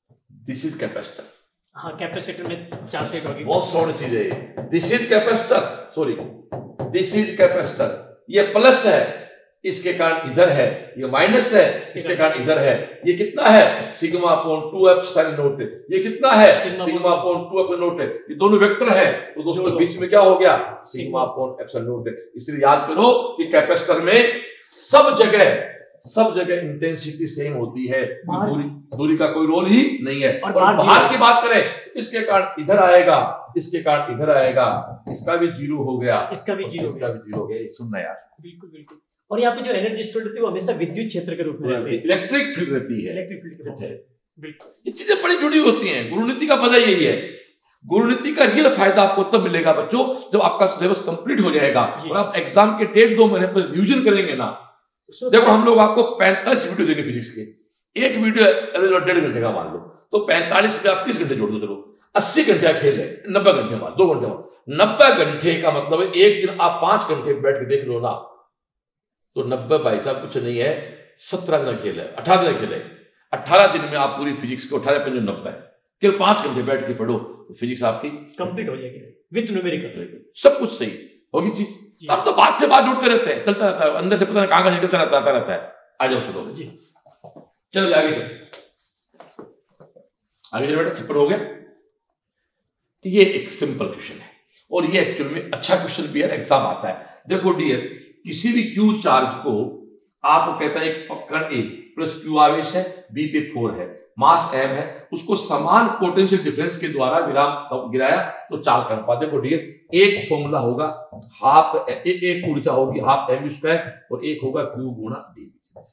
[SPEAKER 1] दिस इज कैपेसिटर।
[SPEAKER 2] हाँ, कैपेसिटर में चार सेट होगी,
[SPEAKER 1] बहुत सोनी चीज है। This is capacitor, sorry this is capacitor, ये प्लस है इसके कारण इधर है, ये माइनस है इसके कारण इधर है, ये कितना है? Sigma upon two epsilon naught, ये कितना है? Sigma upon two epsilon naught, ये दोनों वेक्टर है, तो दोस्तों बीच में क्या हो गया? Sigma upon epsilon naught. इसलिए याद करो कि कैपेसिटर में सब जगह सब जगह इंटेंसिटी सेम होती है, दूरी दूरी का कोई रोल ही नहीं है। और बाहर की बात करें, इसके कारण इधर आएगा, इसके कारण इधर आएगा, इसका भी जीरो हो गया,
[SPEAKER 2] इसका भी जीरो,
[SPEAKER 1] इसका भी जीरो हो गया। सुनना यार,
[SPEAKER 2] बिल्कुल बिल्कुल। और यहाँ पे जो एनर्जी स्टोर रहती है वो हमेशा विद्युत क्षेत्र के रूप में रहती है,
[SPEAKER 1] इलेक्ट्रिक फील्ड रहती है,
[SPEAKER 2] इलेक्ट्रिक फील्ड के रूप में। बिल्कुल,
[SPEAKER 1] ये चीजें बड़ी जुड़ी होती हैं। गुरुनीति का मजा यही है। गुरुनीति का रियल फायदा आपको तब मिलेगा बच्चों जब आपका सिलेबस कंप्लीट हो जाएगा और आप एग्जाम के डेढ़ दो महीने पर रिवीजन करेंगे ना। जब हम लोग आपको पैंतालीस वीडियो देंगे फिजिक्स के, एक वीडियो डेढ़ घंटे का मान लो, तो पैंतालीस पे आप तीस घंटे जोड़ दो, चलो अस्सी घंटे का खेल है, नब्बे घंटे बाद, दो घंटे बाद। नब्बे घंटे का मतलब है एक दिन आप पांच घंटे बैठ के देख लो ना, तो नब्बे भाई साहब कुछ नहीं है, सत्रह दिन खेल है, अठारह दिन खेल है। अठारह दिन में आप पूरी फिजिक्स को अठारह पंजे नब्बे केवल पांच घंटे बैठ के पढ़ो तो फिजिक्स आपकी
[SPEAKER 2] कंप्लीट हो जाएगी विद न्यूमेरिकल,
[SPEAKER 1] सब कुछ सही होगी चीज। अब तो बात से बात जुड़ते रहते हैं, चलता रहता है, अंदर से पता नहीं कहां कहां निकलता रहता आता रहता है। आ जाओ चलो
[SPEAKER 2] जी,
[SPEAKER 1] चलो आगे चलो, आगे चलो बेटा, छप्पर हो गया। ये एक सिंपल क्वेश्चन है और ये एक्चुअल में अच्छा क्वेश्चन भी है, एग्जाम आता है। देखो डियर, किसी भी क्यू चार्ज को आपको कहता है एक कण ए प्लस क्यू आवेश है, बी पे फोर है, मास एम है, उसको समान पोटेंशियल डिफरेंस के द्वारा विराम गिराया तो चाल कर पा। देखो डियर, एक फॉर्मूला होगा हाफ ए, एक ऊर्जा होगी हाफ एम स्क्वायर और एक होगा क्यू गुणा डी।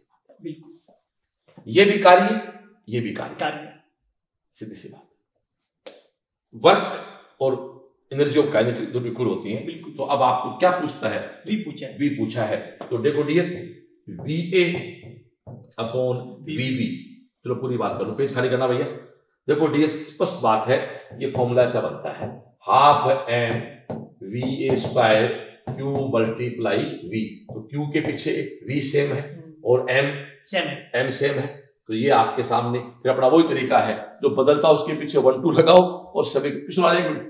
[SPEAKER 1] ये भी कार्य, ये भी कार्य, सीधी सी बात। वर्क और एनर्जी ऑफ काइनेटिक दोनों इक्वल होती हैं। तो अब आपको क्या पूछता है,
[SPEAKER 2] वी पूछा है,
[SPEAKER 1] वी पूछा है। तो देखो dear, V A upon V B, चलो पूरी बात करो, पेज खाली करना भैया। देखो डियर, स्पष्ट बात है, ये फॉर्मूला ऐसा बनता है half M V A square Q multiply V. तो क्यू के पीछे वी सेम है और एम
[SPEAKER 2] सेम है,
[SPEAKER 1] एम सेम है, तो ये आपके सामने फिर अपना वही तरीका है जो बदलता है, उसके पीछे वन टू लगाओ और सभी क्वेश्चन आ जाएंगे।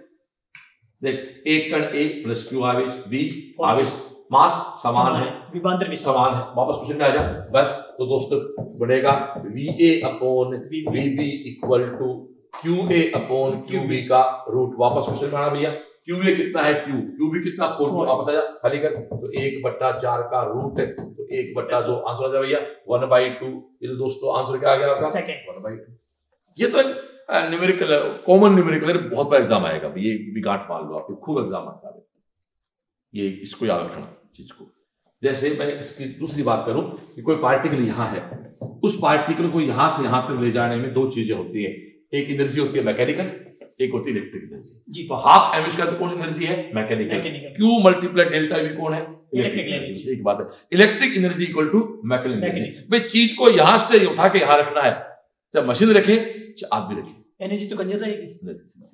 [SPEAKER 1] देख, एक कण ए प्लस क्यू आवेश बी, आवेश मास समान है,
[SPEAKER 2] विभवांतर भी
[SPEAKER 1] समान है। वापस क्वेश्चन में आ जा बस। तो दोस्तों बढ़ेगा V A upon V B equal to Q A upon Q B का रूट। वापस क्वेश्चन में आना भैया, क्यू ए कितना है, क्यू क्यू बी कितना, फोर। वापस आ जा, खाली कर। तो एक बट्टा चार का रूट है, तो एक बट्टा दो, आंसर आ जाए भैया वन बाई टू। ये तो दोस्तों आंसर क्या आ गया आपका,
[SPEAKER 2] सेकंड
[SPEAKER 1] वन बाई टू। ये तो न्यूमेरिकल, कॉमन न्यूमेरिकल, बहुत बड़ा एग्जाम आएगा, ये भी गांठ मान लो आप, खूब एग्जाम आता है ये, इसको याद रखना चीज को। जैसे मैं इसकी दूसरी बात करूं कि कोई पार्टिकल यहाँ है, उस पार्टिकल को यहां से यहां तक ले जाने में दो चीजें होती है, एक एनर्जी होती है मैकेनिकल, एक होती है इलेक्ट्रिक एनर्जी। तो हाफ एम स्क्वायर कौन सी एनर्जी है, mechanical. Q multiply delta V कौन है, इलेक्ट्रिक एनर्जी। एक बात है, electric energy equal to mechanical energy. भाई चीज को यहां से उठा के यहां रखना है, चाहे मशीन रखे चाहे आदमी रखे,
[SPEAKER 2] एनर्जी तो कंजर रहेगी।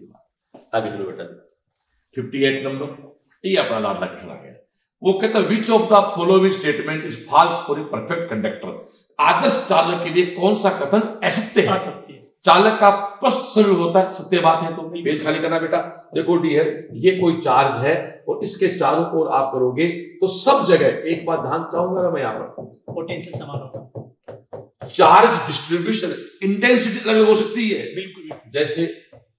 [SPEAKER 1] आगे चलो बेटा, अट्ठावन नंबर, ये अपना लाडला क्वेश्चन आ गया। वो कहता है which of the following statement is false for a perfect conductor. आदर्श चालक के लिए कौन सा कथन असत्य है। चालक का प्रश्न सरल होता है, सत्य बात है। तो पेज खाली करना बेटा। देखो डियर, ये कोई चार्ज है और इसके चारों ओर आप करोगे तो सब जगह, एक बात ध्यान चाहूंगा मैं यहाँ पर,
[SPEAKER 2] पोटेंशियल समान होगा।
[SPEAKER 1] चार्ज डिस्ट्रीब्यूशन इंटेंसिटी अलग हो सकती है,
[SPEAKER 2] बिल्कुल,
[SPEAKER 1] जैसे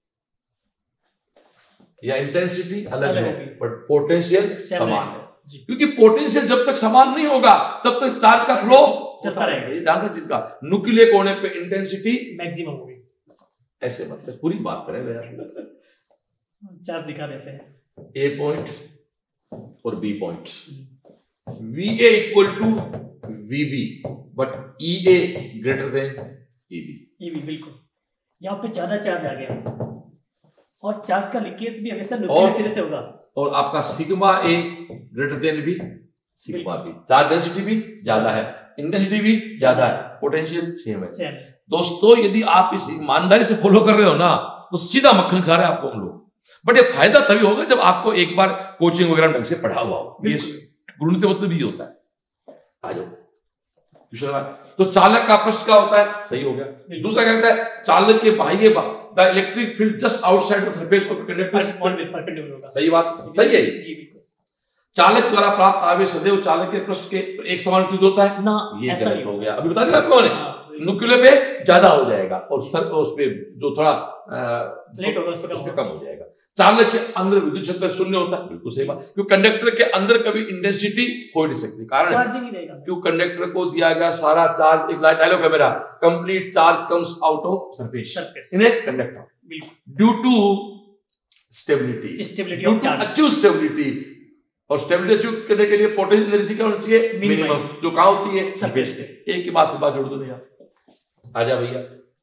[SPEAKER 1] या इंटेंसिटी अलग है बट पोटेंशियल समान है, क्योंकि पोटेंशियल जब तक समान नहीं होगा तब तक चार्ज का फ्लो
[SPEAKER 2] चलता रहेगा।
[SPEAKER 1] ये ध्यान रखना चीज का, न्यूक्लियर कोने पे इंटेंसिटी
[SPEAKER 2] मैक्सिमम होगी।
[SPEAKER 1] ऐसे मतलब पूरी बात करें यार,
[SPEAKER 2] चार्ज दिखा देते हैं,
[SPEAKER 1] ए पॉइंट और B point, V A equal to V B but E A greater than E B.
[SPEAKER 2] E B बिल्कुल, यहाँ पे ज्यादा चार्ज आ गया और चार्ज का लीकेज भी हमेशा न्यूक्लियर सिरे से होगा। और
[SPEAKER 1] आपका sigma A greater than B, sigma B, charge density भी ज्यादा है, इंटेंसिटी भी ज्यादा है, पोटेंशियल सेम है।
[SPEAKER 2] सेम।
[SPEAKER 1] दोस्तों यदि आप इस ईमानदारी से फॉलो कर रहे हो ना तो सीधा मक्खन खा रहे हैं आपको हम लोग। बट ये फायदा तभी होगा जब आपको एक बार कोचिंग वगैरह ढंग से पढ़ा हुआ हो, ये गुण से मतलब भी होता है। आ जाओ दूसरा, तो चालक का प्रश्न क्या होता है, सही हो गया। दूसरा क्या कहता है, चालक के बाह्य the electric field just outside the surface of conductor, सही बात, सही है जी। चालक द्वारा प्राप्त आवेश सदैव चालक के पृष्ठ के एक समान विद्युत होता है ना, ये गलत हो गया। अभी बता दिया आपको मैंने, न्यूक्लियर पे ज्यादा हो जाएगा और सर उस पे जो थोड़ा
[SPEAKER 2] प्लेट होगा उस पे
[SPEAKER 1] कम हो जाएगा। चालक के अंदर विद्युत क्षेत्र शून्य होता है, बिल्कुल सही बात, क्योंकि कंडक्टर के अंदर कभी इंटेंसिटी हो नहीं सकती, कारण
[SPEAKER 2] चार्जिंग ही रहेगा,
[SPEAKER 1] क्योंकि कंडक्टर को दिया गया सारा चार्ज, एक डायलॉग है मेरा, complete charge comes out of surface in a conductor due to stability,
[SPEAKER 2] stability of charge,
[SPEAKER 1] achieve stability. और स्टेबिलिटी अचीव करने के लिए पोटेंशियल एनर्जी क्या होनी चाहिए, मिनिमम, जो कहां होती है, सरफेस पे। एक की बात से बात जोड़ दो नहीं आप। आजा भैया,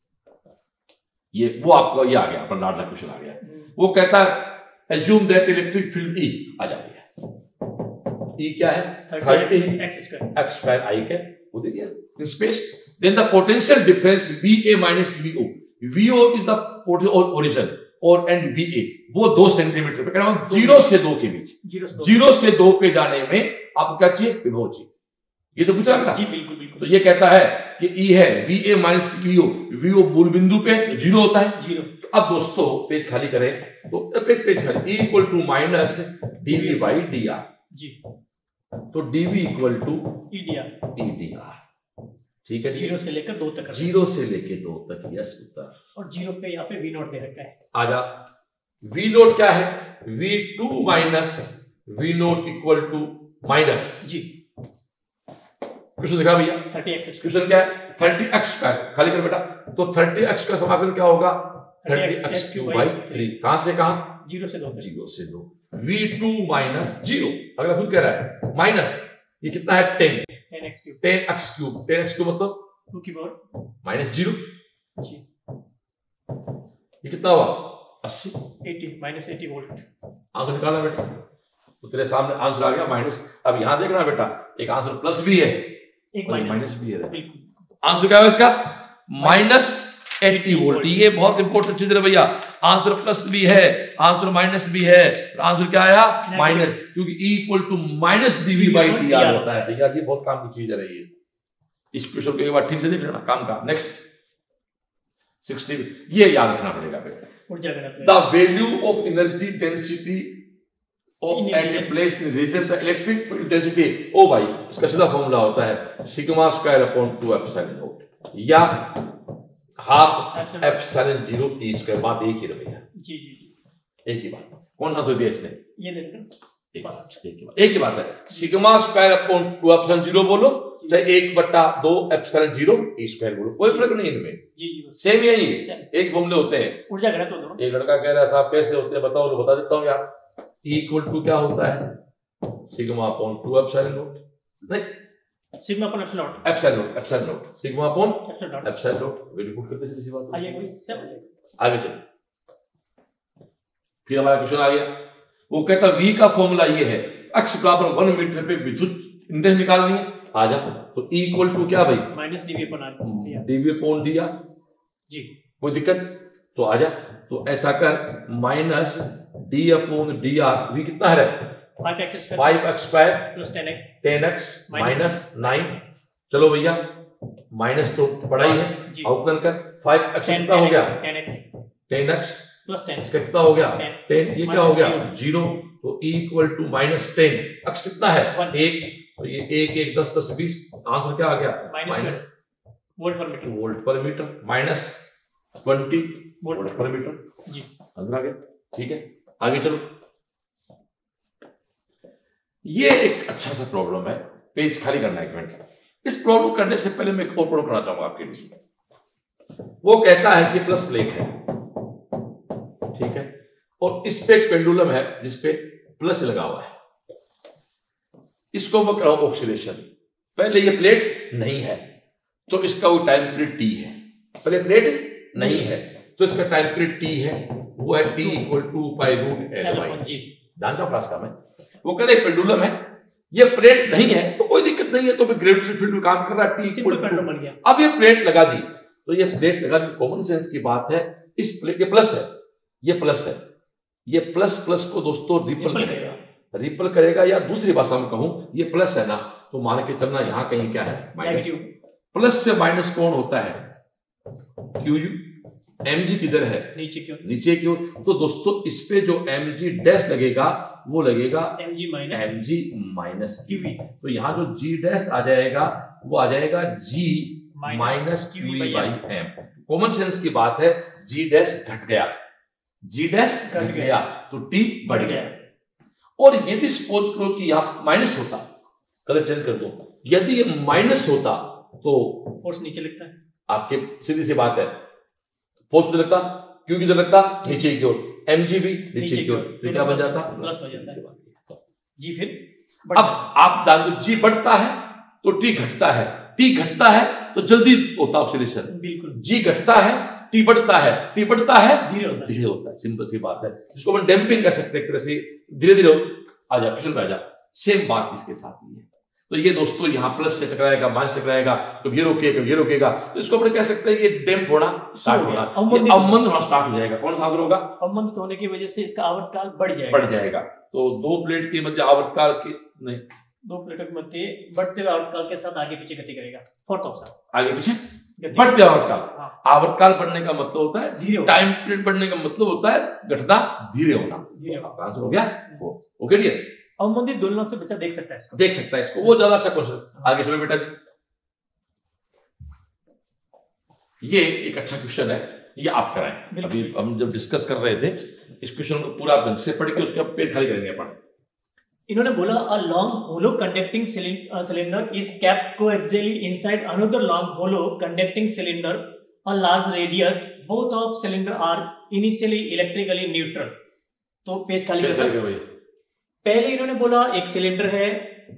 [SPEAKER 1] ये वो आपको ये आ गया, अपना लाडला क्वेश्चन आ गया। वो कहता है assume that electric field E, आ जा भैया, E क्या है, thirty
[SPEAKER 2] x square,
[SPEAKER 1] x square I के, वो दे दिया in space, then the potential difference V A minus V O, V O is the potential origin और एंड वी ए वो दो सेंटीमीटर पे, कहना जीरो से दो के बीच,
[SPEAKER 2] जीरो से दो,
[SPEAKER 1] जीरो से दो पे जाने में आपको क्या चाहिए, विभव चाहिए। ये तो पूछा ना,
[SPEAKER 2] जी बिल्कुल बिल्कुल।
[SPEAKER 1] तो ये कहता है कि ई है V A minus V O, V O मूल बिंदु पे जीरो होता है,
[SPEAKER 2] जीरो।
[SPEAKER 1] अब दोस्तों पेज खाली करें तो पेज पेज खाली, E equal to minus DV by D R
[SPEAKER 2] जी,
[SPEAKER 1] तो D V equal to
[SPEAKER 2] E D R,
[SPEAKER 1] E D R, ठीक है,
[SPEAKER 2] जीरो से लेकर दो तक,
[SPEAKER 1] जीरो से लेके दो तक, यस उत्तर।
[SPEAKER 2] और जीरो पे यहाँ पे वी नॉट दे रखा है।
[SPEAKER 1] आजा, वी नोट क्या है, V two minus V naught equal to minus
[SPEAKER 2] जी,
[SPEAKER 1] क्वेश्चन दिखा भैया,
[SPEAKER 2] थर्टी एक्स,
[SPEAKER 1] क्वेश्चन क्या है, थर्टी एक्स स्क्वायर, खाली कर बेटा, तो थर्टी एक्स का समाकलन क्या होगा, thirty x cube by three, कहां से कहां,
[SPEAKER 2] जीरो से दो,
[SPEAKER 1] जीरो से दो, वी टू माइनस जीरो, अगला खुद कह रहा है माइनस, ये कितना है ten,
[SPEAKER 2] ten x cube,
[SPEAKER 1] ten x cube, ten x cube मतलब
[SPEAKER 2] टू की पावर
[SPEAKER 1] माइनस जीरो,
[SPEAKER 2] जी,
[SPEAKER 1] ये कितना हुआ अस्सी,
[SPEAKER 2] eighty, minus eighty volt.
[SPEAKER 1] Answer निकालना बेटा, तो तेरे सामने आंसर आ गया माइनस। अब यहां देखना बेटा, एक आंसर प्लस भी है,
[SPEAKER 2] एक
[SPEAKER 1] माइनस भी है,
[SPEAKER 2] बिल्कुल।
[SPEAKER 1] आंसर क्या है इसका, माइनस एटी वोल्ट। ये बहुत इंपॉर्टेंट चीज है भैया, आंसर प्लस भी है, आंसर माइनस भी है, आंसर क्या आया माइनस, क्योंकि E equal to minus DV by D R होता है भैया जी, बहुत काम की चीज है रही है। इस क्वेश्चन को एक बार ठीक से देख लेना, काम का। नेक्स्ट सिक्सटी, ये याद रखना पड़ेगा बेटा, the value of energy density of at a place in region the electric intensity, ओ भाई इसका सीधा फॉर्मूला होता है sigma square upon two epsilon naught, या half epsilon zero E square, बात एक ही रही है,
[SPEAKER 2] जी जी जी,
[SPEAKER 1] एक ही बात। कौन सा आंसर दिया इसने,
[SPEAKER 2] ये देखो,
[SPEAKER 1] एक एक ही बात, एक ही बात है, sigma square upon two epsilon zero बोलो, चाहे एक बट्टा दो एप्सिलॉन जीरो ई स्क्वायर बोलो, कोई फर्क नहीं इनमें, जी जी सेम यही है, एक फॉर्मूले होते हैं।
[SPEAKER 2] ऊर्जा घनत्व दोनों। एक
[SPEAKER 1] लड़का कह रहा है साहब कैसे होते हैं बताओ, तो बता देता हूँ यार, ई इक्वल टू क्या होता है, sigma upon two epsilon naught, नहीं
[SPEAKER 2] sigma upon epsilon naught,
[SPEAKER 1] epsilon naught, epsilon naught, sigma upon
[SPEAKER 2] epsilon naught,
[SPEAKER 1] epsilon naught, very good, करते हैं इसी बात को।
[SPEAKER 2] आइए कोई सब
[SPEAKER 1] आगे चलो, फिर हमारा क्वेश्चन आ गया, वो कहता v का फॉर्मूला ये है, x बराबर वन मीटर पे विद्युत इंडेक्स निकालनी है, आ जा, तो E इक्वल टू क्या भाई,
[SPEAKER 2] minus D V upon R,
[SPEAKER 1] D V upon D R,
[SPEAKER 2] जी
[SPEAKER 1] कोई दिक्कत, तो आ जा, तो ऐसा कर minus D upon D R, V कितना है,
[SPEAKER 2] five x square,
[SPEAKER 1] five x square
[SPEAKER 2] plus ten x,
[SPEAKER 1] ten x minus nine, चलो भैया माइनस तो पढ़ा ही है, अवकलन कर, फाइव एक्स कितना हो गया, ten x, ten x
[SPEAKER 2] plus ten,
[SPEAKER 1] इसका कितना हो गया टेन, ये क्या हो गया जीरो, तो E equal to minus ten, x कितना है एक, तो ये एक एक दस दस बीस, आंसर क्या आ गया minus
[SPEAKER 2] volt per metre,
[SPEAKER 1] volt per metre, minus twenty
[SPEAKER 2] volt
[SPEAKER 1] per metre,
[SPEAKER 2] जी
[SPEAKER 1] आंसर आ गया, ठीक है। आगे चलो, ये एक अच्छा सा प्रॉब्लम है, पेज खाली करना है एक मिनट। इस प्रॉब्लम करने से पहले मैं एक और प्रॉब्लम करना चाहूंगा आपके लिए। वो कहता है कि प्लस प्लेट है, ठीक है, और इस पे एक पेंडुलम है जिसपे प्लस लगा हुआ है, इसको मैं कराऊं ऑक्सीलेशन। पहले ये प्लेट नहीं है तो इसका वो टाइम पीरियड टी है, पहले प्लेट नहीं है तो इसका टाइम पीरियड टी है, वो है T equal to pi root L Y, जानता हूं क्लास का मैं। वो कहते हैं पेंडुलम है, ये प्लेट नहीं है तो कोई दिक्कत नहीं है, तो ग्रेविटेशनल फील्ड में काम कर रहा है, टी इक्वल टू, अब ये प्लेट लगा दी, तो ये प्लेट लगा दी, कॉमन सेंस की बात है, इस प्लेट ये प्लस है, ये प्लस है, ये प्लस प्लस को दोस्तों रिपल करेगा, रिपल करेगा, या दूसरी भाषा में कहूं ये प्लस है ना, तो मान के चलना यहां कहीं क्या है माइनस, प्लस से माइनस कौन होता है क्यू यू, एम जी किधर है
[SPEAKER 2] नीचे क्यों,
[SPEAKER 1] नीचे क्यों, तो दोस्तों इस पे जो एम जी डैश लगेगा वो लगेगा
[SPEAKER 2] M G minus
[SPEAKER 1] M G minus
[SPEAKER 2] Q V,
[SPEAKER 1] तो यहाँ जो जी डैश आ जाएगा वो आ जाएगा G minus Q V by M. Common sense की बात है, जी डैश घट गया, जी डैश घट गया तो टी बढ़ गया, और यदि सपोज करो कि यहाँ माइनस होता, कलर चेंज कर दो, यदि ये माइनस होता तो
[SPEAKER 2] फोर्स नीचे लगता है, आपके
[SPEAKER 1] सीधी सी बात है, फोर्स किधर लगता, क्यू किधर लगता नीचे की ओर, एम जी भी नीचे की ओर, तो क्या बन जाता
[SPEAKER 2] प्लस हो जाता है जी। फिर
[SPEAKER 1] अब आप जानते हो जी बढ़ता है तो टी घटता है, टी घटता है तो जल्दी होता ऑक्सीडेशन, बिल्कुल, जी घटता है टी बढ़ता है, टी बढ़ता है धीरे होता है, धीरे होता है, सिंपल सी बात है, जिसको अपन डैम्पिंग कर सकते हैं, एक तरह से धीरे धीरे आ जा, क्वेश्चन में आ जा, सेम बात इसके साथ ही है। तो ये दोस्तों यहाँ प्लस से टकराएगा, माइनस से टकराएगा, कभी ये रोकेगा कभी ये रोकेगा, तो इसको अपने कह सकते हैं कि डैम्प होना स्टार्ट होना, अवमंद होना स्टार्ट हो जाएगा। कौन सा आंसर होगा?
[SPEAKER 2] अवमंदित होने की वजह से इसका आवर्तकाल बढ़ जाएगा
[SPEAKER 1] बढ़ जाएगा। तो दो प्लेट के मध्य आवर्तकाल के नहीं
[SPEAKER 2] दो प्लेटों के मध्य बढ़ते हुए आवर्तकाल के साथ आगे पीछे गति करेगा। फोर्थ ऑप्शन,
[SPEAKER 1] आगे पीछे बढ़ते आवर्तकाल। आवर्तकाल बढ़ने का मतलब होता है धीरे, टाइम पीरियड बढ़ने का मतलब होता है घटना धीरे होना। आंसर हो गया ओके डियर।
[SPEAKER 2] अवमंदित दोलनों से बच्चा देख सकता है इसको,
[SPEAKER 1] देख सकता है इसको, वो ज्यादा अच्छा क्वेश्चन। आगे चलो बेटा जी, ये एक अच्छा क्वेश्चन है, ये आप कराएं। अभी हम जब डिस्कस कर रहे थे इस क्वेश्चन को पूरा ढंग से पढ़ के उसका पेज खाली करेंगे अपन।
[SPEAKER 2] इन्होंने बोला a long hollow conducting cylinder is kept coaxially inside another long hollow conducting cylinder a large radius, both of cylinder are initially electrically neutral. तो पेज खाली करेंगे। पहले इन्होंने बोला एक सिलेंडर है,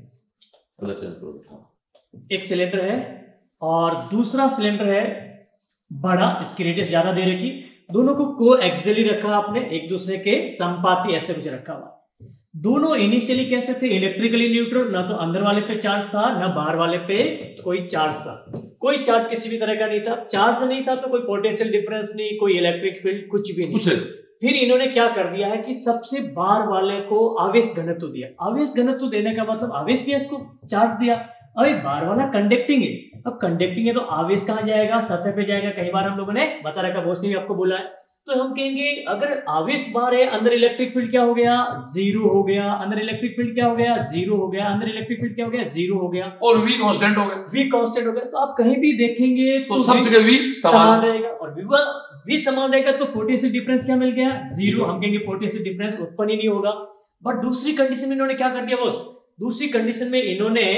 [SPEAKER 2] एक सिलेंडर है और दूसरा सिलेंडर है बड़ा, इसकी रेडियस ज्यादा दे रखी, दोनों को कोएक्सियली रखा आपने, एक दूसरे के संपाती ऐसे कुछ रखा हुआ। दोनों इनिशियली कैसे थे? इलेक्ट्रिकली न्यूट्रल, ना तो अंदर वाले पे चार्ज था ना बाहर वाले पे कोई चार्ज था, कोई चार्ज किसी भी तरह का नहीं था। चार्ज नहीं था तो कोई पोटेंशियल डिफरेंस नहीं, कोई इलेक्ट्रिक फील्ड, कुछ भी नहीं। फिर इन्होंने क्या कर दिया है कि सबसे बाहर वाले को आवेश घनत्व दिया। आवेश घनत्व देने का मतलब आवेश दिया, इसको चार्ज दिया। अभी बाहर वाला कंडक्टिंग है, अब कंडक्टिंग है तो आवेश कहाँ जाएगा? सतह पे जाएगा। कई बार हम लोगों ने बता रखा, बॉस ने भी आपको बोला है। तो हम कहेंगे अगर आवेश बाहर है, अंदर इलेक्ट्रिक फील्ड क्या हो गया? जीरो हो गया। अंदर इलेक्ट्रिक फील्ड क्या हो गया? जीरो हो गया। अंदर इलेक्ट्रिक फील्ड क्या हो गया? जीरो हो गया।
[SPEAKER 1] और v कांस्टेंट हो गया। v
[SPEAKER 2] कांस्टेंट हो गया। तो आप कहीं भी देखेंगे
[SPEAKER 1] तो सब जगह v
[SPEAKER 2] समान रहेगा, और v v समान रहेगा तो पोटेंशियल डिफरेंस क्या मिल गया? जीरो। हम कहेंगे पोटेंशियल डिफरेंस उत्पन्न ही नहीं होगा। बट दूसरी कंडीशन में इन्होंने क्या कर दिया बॉस? दूसरी कंडीशन में इन्होंने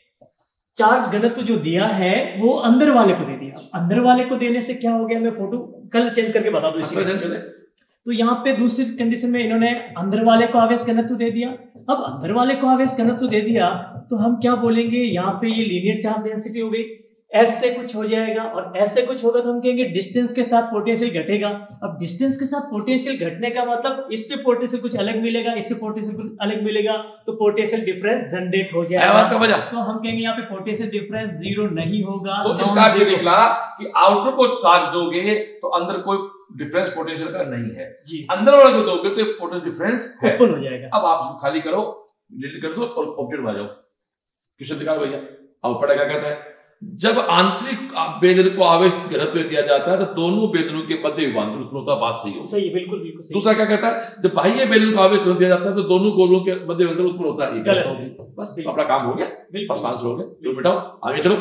[SPEAKER 2] चार्ज घनत्व जो दिया है वो अंदर वाले को दे दिया। अंदर वाले को देने से क्या हो गया? मैं फोटो कल चेंज करके बता दूं इसी। तो यहाँ पे दूसरी कंडीशन में इन्होंने अंदर वाले को आवेश घनत्व दे दिया। अब अंदर वाले को आवेश घनत्व दे दिया तो हम क्या बोलेंगे? यहाँ पे ये लीनियर चार्ज डेंसिटी हो गई, एस से कुछ हो जाएगा और एस से कुछ होगा तो हम कहेंगे डिस्टेंस के साथ पोटेंशियल घटेगा। अब डिस्टेंस के साथ पोटेंशियल घटने का मतलब इससे पोटेंशियल कुछ अलग मिलेगा, इससे पोटेंशियल कुछ अलग मिलेगा, तो पोटेंशियल डिफरेंस जनरेट हो जाएगा। तो हम कहेंगे यहाँ पे पोटेंशियल डिफरेंस जीरो नहीं होगा।
[SPEAKER 1] तो इसका ये निकला कि आउटर को चार्ज दोगे तो अंदर कोई डिफरेंस पोटेंशियल का नहीं है जी, अंदर वाले को दोगे तो पोटेंशियल डिफरेंस
[SPEAKER 2] ओपन हो जाएगा।
[SPEAKER 1] अब आप खाली करो, डिलीट कर दो और ऑब्जेक्ट आ जाओ। क्वेश्चन दिखा भैया, अब पढ़ेगा कहता है जब आंतरिक बेलन को आवेश घनत्व दिया जाता है तो दोनों बेलनों के मध्य विभवांतर उत्पन्न होता है। बात सही हो?
[SPEAKER 2] सही, बिल्कुल बिल्कुल सही।
[SPEAKER 1] दूसरा क्या कहता है? जब बाह्य बेलन को आवेश दिया जाता है तो दोनों गोलों के मध्य विभवांतर उत्पन्न होता है। गलत होगी। बस अपना काम हो गया, फर्स्ट आंसर हो गया। चलो बेटा आगे चलो।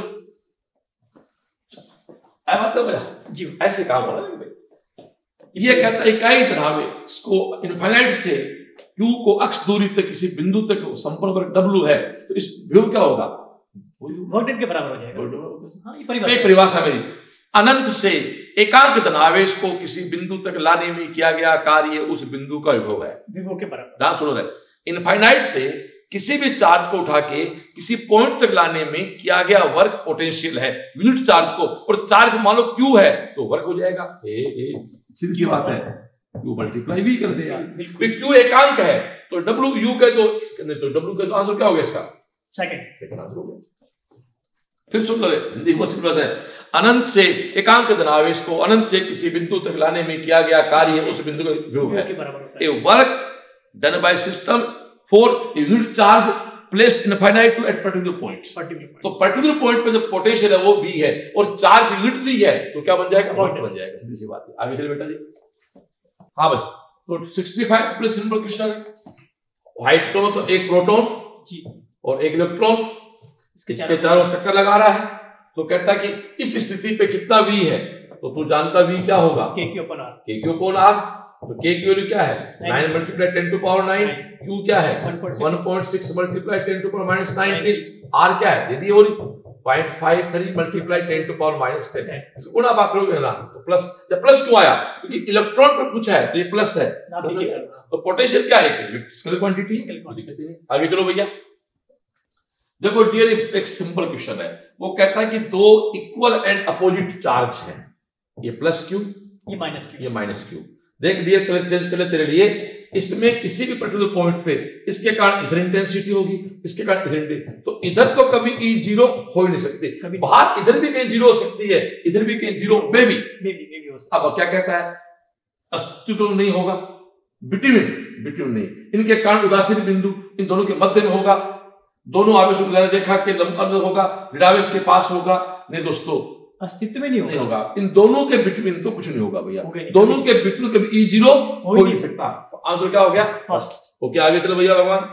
[SPEAKER 1] मतलब जी ऐसे काम हो रहा है। ये कहता है इकाई द्रव्य को इनफाइनाइट से Q को अक्ष दूरी तक किसी बिंदु तक संपर्क वर्ग W है तो इस विभव क्या होगा?
[SPEAKER 2] वर्ग के बराबर हो जाएगा। हाँ, ये परिभाषा
[SPEAKER 1] एक परिभाषा मेरी। अनंत से एकांक धनावेश को किसी बिंदु तक लाने में किया गया कार्य उस बिंदु का विभव है।
[SPEAKER 2] विभव के बराबर।
[SPEAKER 1] ध्यान सुनो रहे। इनफाइनाइट से किसी भी चार्ज को उठा के किसी पॉइंट तक लाने में किया गया वर्क पोटेंशियल है यूनिट चार्ज को, और चार्ज मान लो Q है तो वर्क हो जाएगा। ए, ए, सीधी सी बात है, Q मल्टीप्लाई भी कर देगा। Q एकांक है तो W U का तो नहीं तो W का तो आंसर क्या हो गया इसका? सेकंड सेकंड आंसर हो गया। फिर सुन लो, हिंदी बहुत सिंपल है। अनंत से एकांक धनावेश को अनंत से किसी बिंदु तक लाने में किया गया कार्य उस बिंदु का विभव है। A work done by system for unit charge placed infinite to at particular point. तो पर्टिकुलर पॉइंट पे जो पोटेंशियल है वो V है और चार्ज यूनिट दी है तो क्या बन जाएगा? वॉट बन जाएगा। सीधी सी बात है। आगे चलिए बेटा जी। हाँ भाई, तो sixty five plus simple question है। हाइड्रोजन तो एक प्रोटॉन जी और एक इलेक्ट्रॉन इसके चारों चक्कर लगा रहा है, तो कहता कि इस स्थिति पे कितना V है तो तू जानता V क्या होगा?
[SPEAKER 2] K Q upon R।
[SPEAKER 1] K Q upon R। तो K की वैल्यू क्या है? Nine multiply ten to power nine. Q क्या है? One point six multiply ten to power minus nineteen. R क्या है? दे दिए वो zero point five three multiply ten to power minus ten. इसको गुणा भाग करोगे ना तो प्लस। जब प्लस क्यों आया? क्योंकि इलेक्ट्रॉन पर पूछा है तो ये प्लस है। तो पोटेंशियल क्या है? Scalar quantity. आगे चलो भैया। देखो डियर, एक सिंपल क्वेश्चन है। वो कहता है कि दो इक्वल एंड अपोजिट चार्ज हैं, ये प्लस क्यू,
[SPEAKER 2] ये माइनस क्यू,
[SPEAKER 1] ये माइनस क्यू। देख डियर, कलर चेंज कर ले तेरे लिए। इसमें किसी भी पर्टिकुलर पॉइंट पे इसके कारण इधर इंटेंसिटी होगी, इसके कारण इधर इंटेंसिटी, तो इधर तो कभी ई जीरो हो ही नहीं सकती, बाहर इधर भी कहीं जीरो हो सकती है, इधर भी कहीं जीरो में भी। अब क्या कहता है, अस्तित्व नहीं होगा, बिटवीन बिटवीन नहीं, इनके कारण उदासीन बिंदु इन दोनों के मध्य में होगा, दोनों आवेश रेखा के लंब होगा, ऋणावेश के पास होगा, नहीं दोस्तों
[SPEAKER 2] अस्तित्व में नहीं होगा,
[SPEAKER 1] नहीं होगा। इन दोनों के बिटवीन तो कुछ नहीं होगा भैया, दोनों के बिटवीन कभी ई जीरो हो ही नहीं सकता। आंसर क्या हो गया, फर्स्ट। ओके आगे चलो भैया भगवान,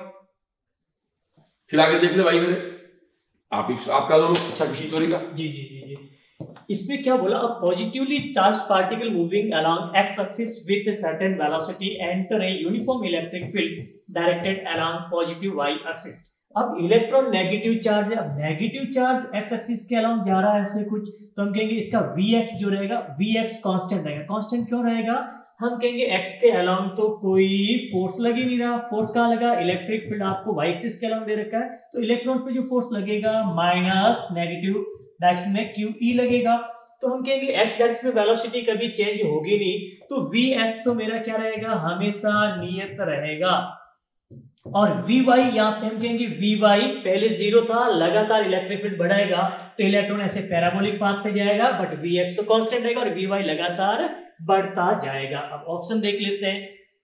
[SPEAKER 1] फिर आगे देख ले भाई मेरे, आप आपका अच्छा किसी थ्योरी का।
[SPEAKER 2] जी जी जी जी इसमें क्या बोला, a positively charged particle moving along x axis with a certain velocity enter a uniform electric field directed along positive y axis. अब इलेक्ट्रॉन नेगेटिव चार्ज है, अब नेगेटिव चार्ज एक्स एक्सिस के अलाउंग जा रहा है ऐसे कुछ, तो हम कहेंगे इसका Vx जो रहेगा, Vx कांस्टेंट रहेगा। कांस्टेंट क्यों रहेगा, हम कहेंगे x के अलाउंग तो कोई फोर्स लग ही नहीं रहा, फोर्स कहाँ लगा, इलेक्ट्रिक फील्ड आपको y एक्सिस के अलाउंग दे रखा है, तो इलेक्ट्रॉन पे जो फोर्स लगेगा माइनस नेगेटिव डायरेक्शन में क्यू लगेगा, तो हम कहेंगे x डायरेक्शन में वेलोसिटी कभी चेंज होगी नहीं, तो Vx तो मेरा क्या रहेगा, हमेशा नियत रहेगा, और Vy यहाँ पे हम कहेंगे Vy पहले जीरो था, लगातार इलेक्ट्रिक फील्ड बढ़ाएगा तो इलेक्ट्रॉन ऐसे पैराबोलिक पाथ पे जाएगा, बट Vx तो कांस्टेंट रहेगा और Vy लगातार बढ़ता जाएगा। अब ऑप्शन देख लेते हैं,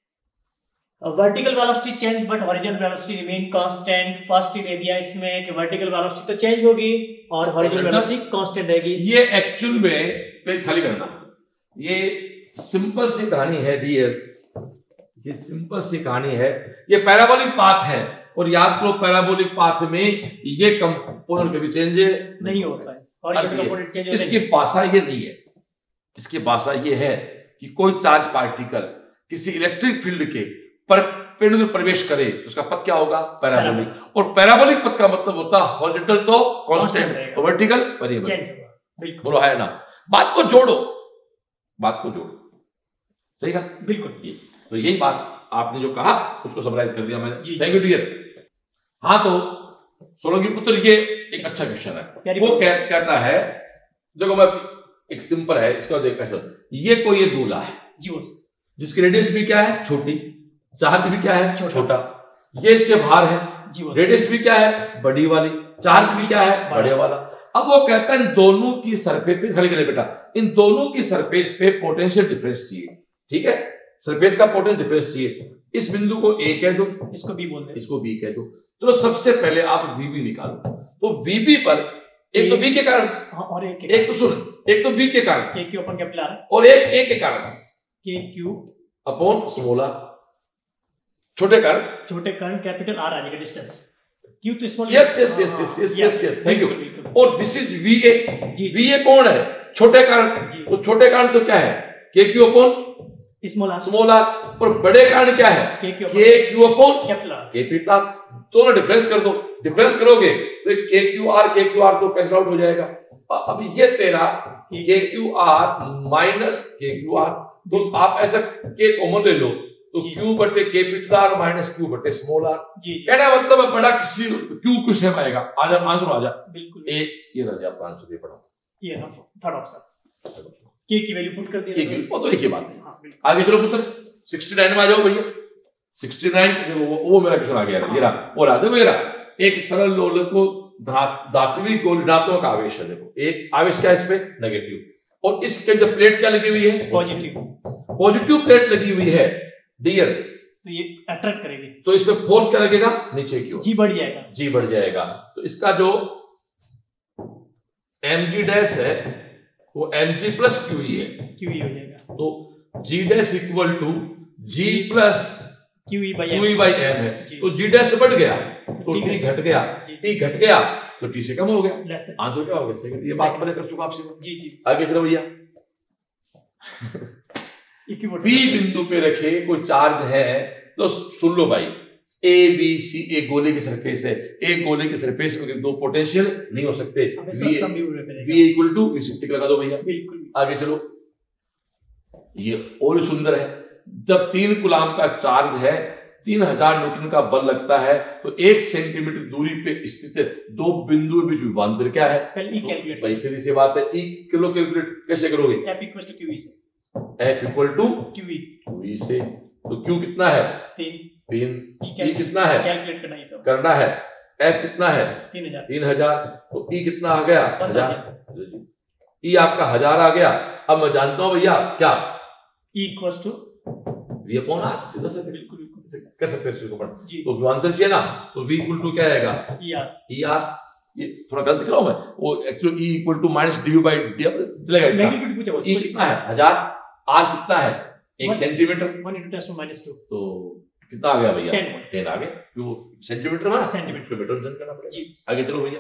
[SPEAKER 2] vertical velocity change but horizontal velocity remain constant. First ही दे दिया इसमें कि वर्टिकल वेलोसिटी तो चेंज होगी और हॉरिजॉन्टल वेलोसिटी कांस्टेंट रहेगी।
[SPEAKER 1] ये एक्चुअल में पेज खाली करना, ये सिंपल सी कहानी है डियर, ये सिंपल सी कहानी है, ये पैराबोलिक पाथ है, और याद करो पैराबोलिक पाथ में ये कंपोनेंट कभी चेंज
[SPEAKER 2] नहीं होता है, हॉरिजॉन्टल कंपोनेंट चेंज होता है।
[SPEAKER 1] इसकी भाषा ये नहीं है, इसकी भाषा ये है कि कोई चार्ज पार्टिकल किसी इलेक्ट्रिक फील्ड के परपेंडिकुलर प्रवेश करे तो उसका पथ क्या होगा, पैराबोलिक, और पैराबोलिक पथ का मतलब होता है हॉरिजॉन्टल तो कांस्टेंट और वर्टिकल वेरिएबल। बोलो है ना, बात को जोड़ो, बात को जोड़ो, सही कहा,
[SPEAKER 2] बिल्कुल।
[SPEAKER 1] ये तो यही बात आपने जो कहा उसको समराइज कर दिया मैंने, थैंक यू डियर। हाँ तो सोलंकी पुत्र ये एक अच्छा क्वेश्चन है, वो कह, कहता है, देखो मैं एक सिंपल है इसका, देख कैसे, ये कोई एक गोला है
[SPEAKER 2] जी,
[SPEAKER 1] जिसकी रेडियस भी क्या है, छोटी, चार्ज भी क्या है, छोटा, ये इसके बाहर है, रेडियस भी क्या है, बड़ी वाली, चार्ज भी क्या है, बड़े वाला। अब वो कहता है इन दोनों की सरफेस पे, खाली करे बेटा, इन दोनों की सरफेस पे पोटेंशियल डिफरेंस चाहिए, ठीक है, सरफेस का पोटेंशियल डिफरेंस चाहिए। इस बिंदु को ए कह दो,
[SPEAKER 2] इसको बी बोलते हैं,
[SPEAKER 1] इसको बी कह दो, तो सबसे पहले आप वीबी निकालो, तो वीबी पर एक तो बी के कारण,
[SPEAKER 2] और एक के
[SPEAKER 1] एक तो सुन, एक तो बी के कारण,
[SPEAKER 2] के क्यू अपन कैपिटल आर,
[SPEAKER 1] और एक ए के कारण,
[SPEAKER 2] के क्यू
[SPEAKER 1] अपॉन स्मॉल आर, छोटे कारण,
[SPEAKER 2] छोटे कारण कैपिटल आर आ जाएगा, डिस्टेंस क्यू तो small,
[SPEAKER 1] yes yes yes yes yes yes yes thank you. और this is V A, V A कौन है, छोटे कारण, तो छोटे कारण तो क्या है, K Q upon
[SPEAKER 2] small R,
[SPEAKER 1] small R, और बड़े कारण क्या है, K Q upon capital R, capital R, दोनों डिफरेंस कर दो, डिफरेंस करोगे तो K Q R K Q R तो कैंसिल आउट हो जाएगा। अब ये तेरा K Q R minus K Q R, तो आप ऐसा के कॉमन ले लो, तो क्यू बटे कैपिटल आर माइनस क्यू बटे स्मॉल आर, कहना मतलब है बड़ा किसी क्यू क्यू से आएगा, आ जा आंसर आ जा, बिल्कुल ए ये रह जाए आपका आंसर, ये पढ़ो, ये ना थर्ड ऑप्शन, के की वैल्यू पुट कर दिया, के की, वो तो एक ही बात है। आगे चलो पुत्र, उनहत्तर में आ जाओ भैया, उनहत्तर वो, वो मेरा क्वेश्चन आ गया, ये रहा, वो रहा, देखो मेरा एक सरल लोलक को धात्विक को ऋणात्मक आवेश है, देखो एक आवेश क्या है इस पे, नेगेटिव, और इसके जब प्लेट क्या लगी हुई है, पॉजिटिव, पॉजिटिव प्लेट लगी हुई है डियर, तो ये अट्रैक्ट करेगी, तो इसमें फोर्स क्या लगेगा, नीचे की ओर जी बढ़ जाएगा, जी बढ़ जाएगा, तो इसका जो एम जी डैश है वो M G plus Q E है, क्यू ई हो जाएगा, तो G dash equal to G plus Q E by M है, तो जी डैश बढ़ गया तो टी घट गया, टी घट गया तो टी से कम हो गया, आंसर क्या हो गया, सेकंड। ये बात मैंने कर चुका आपसे, जी जी आगे चलो भैया। पी बिंदु पे रखे कोई चार्ज है, तो सुन लो भाई, ए बी सी एक गोले की सरफेस है, एक गोले की सरफेस में दो पोटेंशियल नहीं हो सकते, वी इक्वल टू टिक लगा दो भैया, बिल्कुल। आगे चलो, ये और सुंदर है, जब तीन कूलाम का चार्ज है, तीन हजार न्यूटन का बल लगता है, तो एक सेंटीमीटर दूरी पे स्थित दो बिंदुओं के बीच विभवांतर क्या है, भाई सीधी सी बात है, ई किलो कैलकुलेट कैसे करोगे, F equal to Q E से, F equal to Q E से, तो क्यू कितना है
[SPEAKER 2] तीन
[SPEAKER 1] तीन, ई कितना है
[SPEAKER 2] कैलकुलेट करना ही तो
[SPEAKER 1] करना है, एफ कितना है
[SPEAKER 2] तीन हजार
[SPEAKER 1] तीन हजार, तो ई कितना आ गया हजार, ई आपका हजार आ गया। अब मैं जानता हूं भैया क्या
[SPEAKER 2] equals to
[SPEAKER 1] V upon R, सीधा से
[SPEAKER 2] बिल्कुल बिल्कुल
[SPEAKER 1] कर सकते हैं इसको।
[SPEAKER 2] जी
[SPEAKER 1] तो आंसर चाहिए ना, तो v इक्वल टू क्या आएगा
[SPEAKER 2] ई आर
[SPEAKER 1] ई आर, ये थोड़ा गलत लिख रहा हूं मैं, वो actually e equal to minus D by D चलेगा इतना।
[SPEAKER 2] मैग्नीट्यूड पूछा
[SPEAKER 1] e कितना है हजार, r कितना है एक centimetre,
[SPEAKER 2] one into ten to minus two,
[SPEAKER 1] तो कितना आ गया भैया
[SPEAKER 2] टेन
[SPEAKER 1] टेन आ गया, क्यों सेंटीमीटर में
[SPEAKER 2] सेंटीमीटर
[SPEAKER 1] किलोमीटर में करना पड़ेगा।
[SPEAKER 2] जी
[SPEAKER 1] आगे चलो भैया,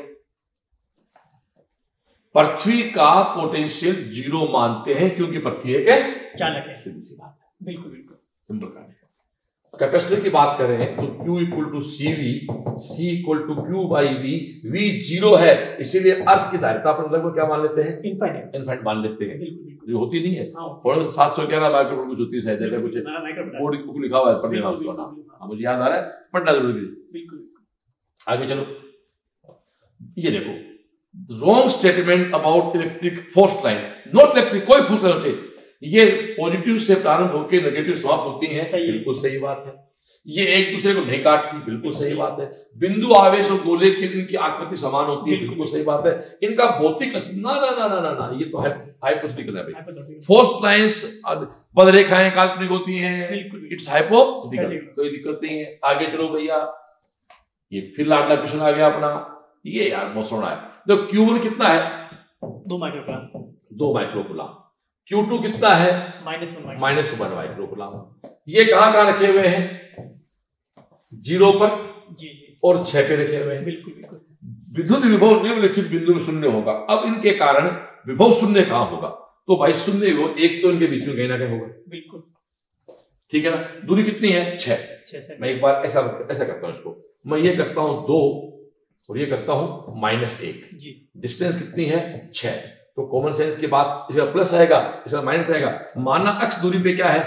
[SPEAKER 1] पृथ्वी का पोटेंशियल जीरो मानते हैं क्योंकि पृथ्वी एक है
[SPEAKER 2] चालक है,
[SPEAKER 1] सीधी सी बात है,
[SPEAKER 2] बिल्कुल बिल्कुल
[SPEAKER 1] सिंपल कहानी। कैपेसिटर की बात करें तो Q equal to C V, C equal to Q by V, V zero है इसीलिए अर्थ की धारिता पर लगभग क्या मान लेते हैं
[SPEAKER 2] इनफाइनाइट,
[SPEAKER 1] इनफाइनाइट मान लेते हैं,
[SPEAKER 2] बिल्कुल बिल्कुल
[SPEAKER 1] जो होती नहीं है।
[SPEAKER 2] हां
[SPEAKER 1] और सात सौ ग्यारह माइक्रोफोन कुछ होती है शायद, ऐसा कुछ
[SPEAKER 2] ना माइक्रोमीटर
[SPEAKER 1] बोर्ड बुक लिखा हुआ है पढ़ने वाला उसका नाम, हाँ मुझे याद आ रहा है, पढ़ना जरूरी है।
[SPEAKER 2] बिल्कुल
[SPEAKER 1] आगे चलो, ये देखो wrong statement about electric force line, not electric, कोई फोर्स लाइन होती, ये पॉजिटिव से प्रारंभ होकर नेगेटिव समाप्त होती है, बिल्कुल सही बात है। ये एक दूसरे को नहीं काटती, बिल्कुल सही बात है। बिंदु आवेश और गोले की इनकी आकृति समान होती है, बिल्कुल सही बात है। इनका भौतिक ना ना ना ना ना ना ये तो है हाइपोथेटिकल है भाई। फोर्स लाइंस पद रेखाएं काल्पनिक होती हैं, इट्स हाइपोथेटिकल, कोई दिक्कत नहीं है। आगे चलो भैया, ये फिर लाडला क्वेश्चन आ गया अपना, ये यार बहुत सोना है। देखो क्यू वन कितना है
[SPEAKER 2] दो माइक्रोकूलम,
[SPEAKER 1] दो माइक्रोकूलम, क्यू टू कितना है
[SPEAKER 2] minus one
[SPEAKER 1] minus one microcoulomb. ये कहां कहां रखे हुए हैं, जीरो पर
[SPEAKER 2] जी जी
[SPEAKER 1] और छह पे रखे हुए हैं।
[SPEAKER 2] बिल्कुल बिल्कुल।
[SPEAKER 1] विद्युत विभव निम्नलिखित बिंदु में शून्य होगा। अब इनके कारण विभव शून्य कहां होगा, तो भाई शून्य विभव एक तो इनके बीच में कहीं ना कहीं होगा,
[SPEAKER 2] बिल्कुल
[SPEAKER 1] ठीक है ना। दूरी कितनी है छह,
[SPEAKER 2] छह
[SPEAKER 1] मैं एक बार ऐसा ऐसा करता हूं, इसको मैं ये करता हूं दो और ये करता हूं माइनस एक,
[SPEAKER 2] जी
[SPEAKER 1] डिस्टेंस कितनी है छह, तो कॉमन सेंस की बात इसका प्लस आएगा इसका माइनस आएगा। माना अक्ष दूरी पे क्या है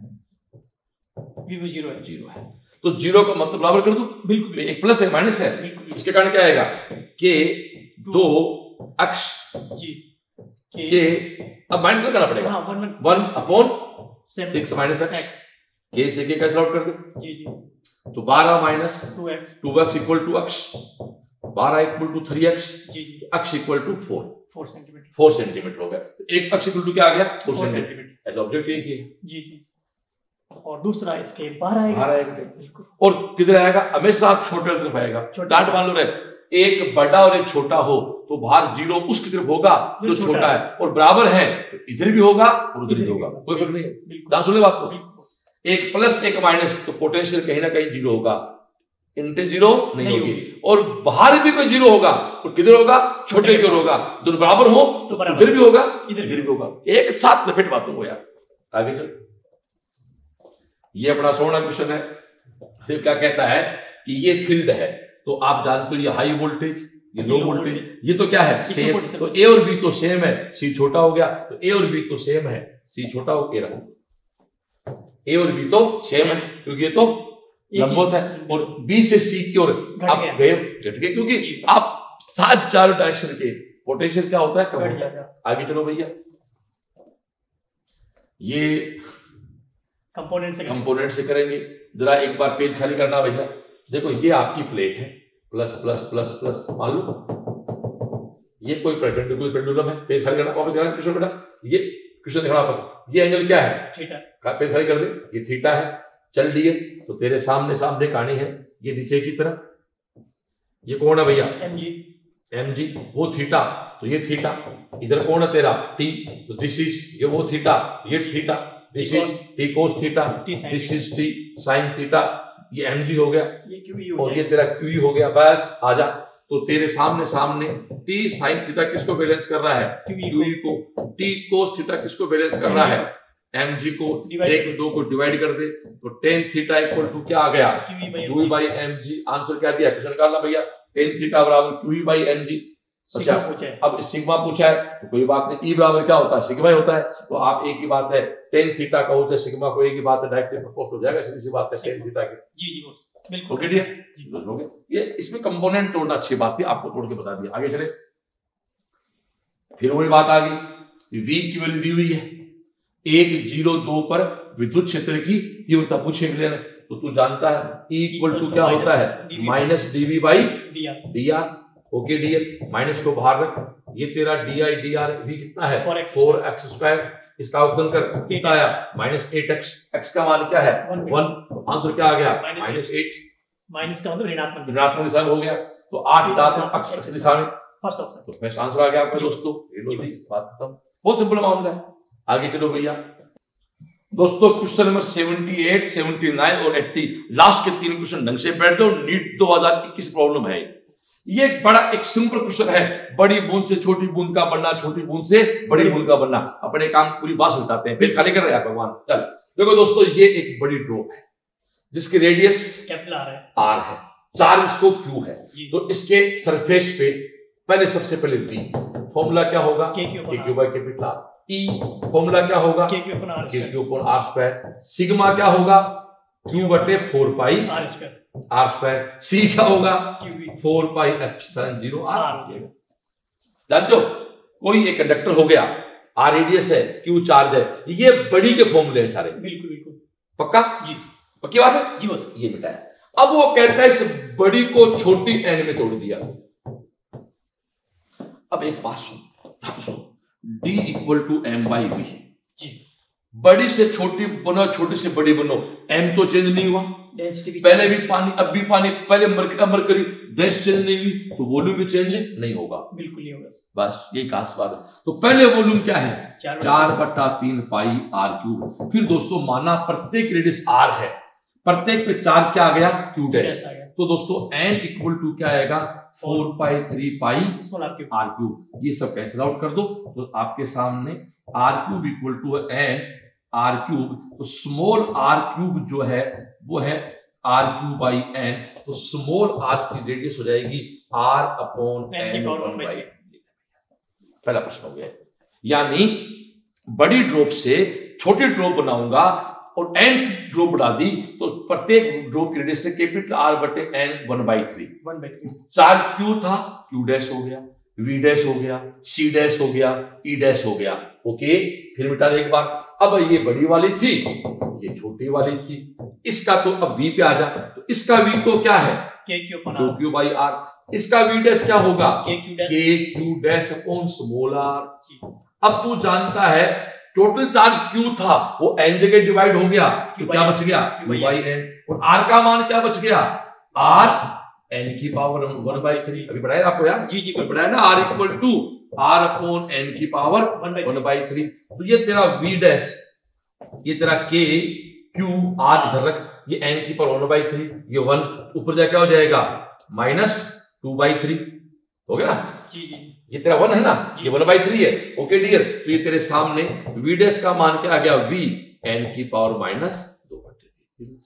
[SPEAKER 2] विभव जीरो है,
[SPEAKER 1] जीरो है, तो जीरो का मतलब बराबर कर दो,
[SPEAKER 2] बिल्कुल
[SPEAKER 1] एक प्लस है माइनस है,
[SPEAKER 2] बिल्कुल।
[SPEAKER 1] इसके कारण क्या आएगा के दो अक्ष
[SPEAKER 2] जी
[SPEAKER 1] के, अब माइनस करना पड़ेगा,
[SPEAKER 2] हाँ, one
[SPEAKER 1] one upon
[SPEAKER 2] seven
[SPEAKER 1] six minus x,
[SPEAKER 2] x,
[SPEAKER 1] के से के कैंसिल आउट कर दे,
[SPEAKER 2] जी जी
[SPEAKER 1] तो बारह minus
[SPEAKER 2] two x,
[SPEAKER 1] two x equal to अक्ष, बारह इक्वल टू थ्री एक्स,
[SPEAKER 2] जी जी
[SPEAKER 1] अक्ष equal to four,
[SPEAKER 2] four centimetre,
[SPEAKER 1] four centimetre हो गया। तो एक अक्ष इक्वल टू क्या आ गया फोर
[SPEAKER 2] फोर
[SPEAKER 1] सेंटीमीटर,
[SPEAKER 2] सेंटीमीटर,
[SPEAKER 1] ऐसा ऑब्जेक्ट एक ही है,
[SPEAKER 2] जी जी। और दूसरा स्केल बाहर आएगा,
[SPEAKER 1] बाहर आएगा,
[SPEAKER 2] बिल्कुल।
[SPEAKER 1] और किधर आएगा हमेशा छोटे तरफ आएगा,
[SPEAKER 2] छोटा।
[SPEAKER 1] डांट मान लो रहे एक बड़ा और एक छोटा हो तो बाहर जीरो उसकी तरफ होगा जो
[SPEAKER 2] जो
[SPEAKER 1] छोटा
[SPEAKER 2] छोटा
[SPEAKER 1] है, और बराबर है तो इधर भी होगा और उधर भी
[SPEAKER 2] इधर भी
[SPEAKER 1] होगा,
[SPEAKER 2] होगा।
[SPEAKER 1] कोई फर्क नहीं है।
[SPEAKER 2] बिल्कुल
[SPEAKER 1] ध्यान सुने बात को,
[SPEAKER 2] बिल्कुल।
[SPEAKER 1] एक प्लस एक माइनस तो पोटेंशियल कहीं ना कहीं जीरो होगा, इनटे जीरो नहीं,
[SPEAKER 2] नहीं
[SPEAKER 1] होगी, और बाहर भी कोई जीरो होगा तो किधर होगा छोटे की ओर होगा, दोनों बराबर हो
[SPEAKER 2] तो
[SPEAKER 1] तो
[SPEAKER 2] बराबर
[SPEAKER 1] इधर भी होगा
[SPEAKER 2] इधर
[SPEAKER 1] इधर भी होगा, एक साथ लपेट बातों को यार। आगे चल, ये अपना सोना क्वेश्चन है, फिर क्या कहता है कि ये फील्ड है, तो आप जानते हो ये हाई वोल्टेज ये लो वोल्टेज, ये तो क्या है सेम, तो ए और बी तो सेम है, सी छोटा हो गया, तो ए और बी तो सेम है, सी छोटा हो गया, ए और बी तो सेम है क्योंकि ये तो लंबवत है, और बी से सी की ओर आप गए घट गए, क्योंकि आप सात चार डायरेक्शन के पोटेंशियल क्या होता है कम होता है। आगे चलो भैया, ये
[SPEAKER 2] कंपोनेंट से
[SPEAKER 1] कंपोनेंट से करेंगे, जरा एक बार पेज खाली करना भैया। देखो ये आपकी प्लेट है, प्लस प्लस प्लस प्लस, मान लो ये कोई पेंडुलम पेंडुलम है, पेज खाली करना, वापस करना क्वेश्चन बेटा, ये क्वेश्चन देखना वापस, ये एंगल क्या है
[SPEAKER 2] थीटा,
[SPEAKER 1] पेज खाली कर दे, ये थीटा है, चल दिए तो तेरे सामने सामने कहानी है, ये नीचे की तरफ, ये कौन है भैया
[SPEAKER 2] एम जी,
[SPEAKER 1] एम जी, वो थीटा, तो ये थीटा, इधर कौन है तेरा टी, तो दिस इज, ये वो थीटा, ये theta, this is T cos theta, this is T sin theta, ये एम जी हो गया,
[SPEAKER 2] ये क्यू
[SPEAKER 1] और ये तेरा क्यू हो गया, बस आजा। तो तेरे सामने सामने टी साइन थीटा किसको बैलेंस कर रहा है क्यू को, टी कोस थीटा किसको बैलेंस कर रहा है एम जी को, एक दो को डिवाइड कर दे तो टेन थीटा इक्वल टू क्या आ गया Q by M G. Answer क्या दिया क्वेश्चन निकालना भैया, टेन थीटा बराबर क्यू बाई एम जी। अच्छा अब सिग्मा पूछा है तो कोई बात नहीं, ई बराबर क्या होता है सिग्मा ही होता है, तो आप एक ही बात है टेन थीटा का हो सिग्मा को एक ही बात है, डायरेक्टली प्रपोज हो जाएगा, सीधी सी बात है टेन थीटा की।
[SPEAKER 2] जी जी बॉस बिल्कुल
[SPEAKER 1] ओके डियर, हो गया ये, इसमें कंपोनेंट तोड़ना अच्छी बात थी, आपको तोड़ के बता दिया। आगे चले, फिर वही बात आ गई, v की वैल्यू दी हुई है, एक जीरो दो पर विद्युत क्षेत्र की तीव्रता पूछे गए, तो तू जानता है ई इक्वल टू क्या होता है minus DV by D R. Okay D L, minus को बाहर रख, ये तेरा D I D R V कितना है फोर एक्स स्क्वायर, इसका अवकलन कर कितना आया माइनस एट एक्स, एक्स का मान क्या है वन, आंसर क्या आ गया माइनस एट,
[SPEAKER 2] माइनस का मतलब ऋणात्मक
[SPEAKER 1] ऋणात्मक दिशा में हो गया, तो आठ ऋणात्मक एक्स दिशा में,
[SPEAKER 2] फर्स्ट ऑप्शन,
[SPEAKER 1] तो फर्स्ट आंसर आ गया आपका दोस्तों। ये लो जी, बात खत्म, बहुत सिंपल मामला है। आगे चलो भैया दोस्तों, क्वेश्चन नंबर अठहत्तर, उन्यासी और अस्सी, लास्ट के तीन क्वेश्चन ढंग से बैठ जाओ, नीट दो हज़ार इक्कीस प्रॉब्लम है। ये एक बड़ा एक सिंपल क्वेश्चन है, बड़ी बूंद से छोटी बूंद का बनना, छोटी बूंद से बड़ी बूंद का बनना। अपने काम पूरी बात सुलझाते हैं, पेज खाली कर रहे हैं भगवान। चल देखो दोस्तों, ये एक बड़ी ड्रॉप है जिसकी रेडियस कैपिटल आर है, आर है, चार्ज इसको क्यू है, तो इसके सरफेस पे पहले सबसे पहले वी, फॉर्मूला क्या होगा K Q by capital R, E formula क्या होगा K Q upon R square, sigma क्या होगा क्यू बटे four pi R square, R square, C क्या होगा four pi epsilon zero R. जानते हो कोई एक कंडक्टर हो गया, आर रेडियस है, क्यू चार्ज है, ये बड़ी के फॉर्मूले हैं सारे। बिल्कुल बिल्कुल पक्का जी, पक्की बात है जी, बस ये बेटा है। अब वो कहता है इस बड़ी को छोटी एन में तोड़ दिया। अब एक बात सुन, D equal to M by V, बड़ी से छोटी बनो, छोटी से बड़ी बनो, एम तो चेंज नहीं हुआ, पहले भी पानी अब भी पानी, पहले मरकरी डेंस चेंज नहीं हुई, तो वॉल्यूम भी चेंज नहीं होगा, बिल्कुल नहीं होगा, बस यही खास बात है। तो पहले वॉल्यूम क्या है चार बटा तीन पाई आर क्यूब। फिर दोस्तों माना प्रत्येक रेडियस आर है, प्रत्येक पे चार्ज क्या आ गया क्यू डैश, तो दोस्तों एन इक्वल टू क्या आएगा four pi three pi R cube, ये सब कैंसिल आउट कर दो, तो आपके सामने R cube equal to N R cube, तो स्मॉल आर क्यूब जो है वो है आर क्यूब बाई एन, तो स्मॉल आर की रेडियस हो जाएगी R upon N one by. पहला प्रश्न हो गया, यानी बड़ी ड्रॉप से छोटी ड्रॉप बनाऊंगा और एन ड्रॉप बना दी, तो प्रत्येक ड्रॉप की रेडियस से कैपिटल आर बटे N one by three, one by three, charge Q था क्यू डैश हो गया, वी डैश हो गया, सी डैश हो गया, ई डैश हो गया। ओके, फिर मिटा दे एक बार। अब ये बड़ी वाली थी, ये छोटी वाली थी, इसका तो अब वी पे आ जा, तो इसका वी तो क्या है के क्यू बाई आर, इसका वी डैश क्या होगा K Q dash upon small R. अब तू जानता है टोटल चार्ज क्यू था वो एन जगह डिवाइड हो गया, तो क्या बच गया क्यू बाई एन, और आर का मान क्या बच गया आर एन की पावर वन बाई थ्री। अभी बढ़ाया आपको यार, जी जी बढ़ाया ना, R equal to R upon N की पावर वन बाई थ्री। तो ये तेरा वी डैश, ये तेरा के क्यू आर इधर रख, ये एन की पावर वन बाई थ्री, ये वन ऊपर जाके क्या हो जाएगा माइनस टू बाई थ्री, हो गया ना जी जी, ये तेरा वन है ना, ये वन बाई थ्री है। ओके डियर, तो ये तेरे सामने वी डैश का मान क्या आ गया वी एन की पावर माइनस दो बटे तीन,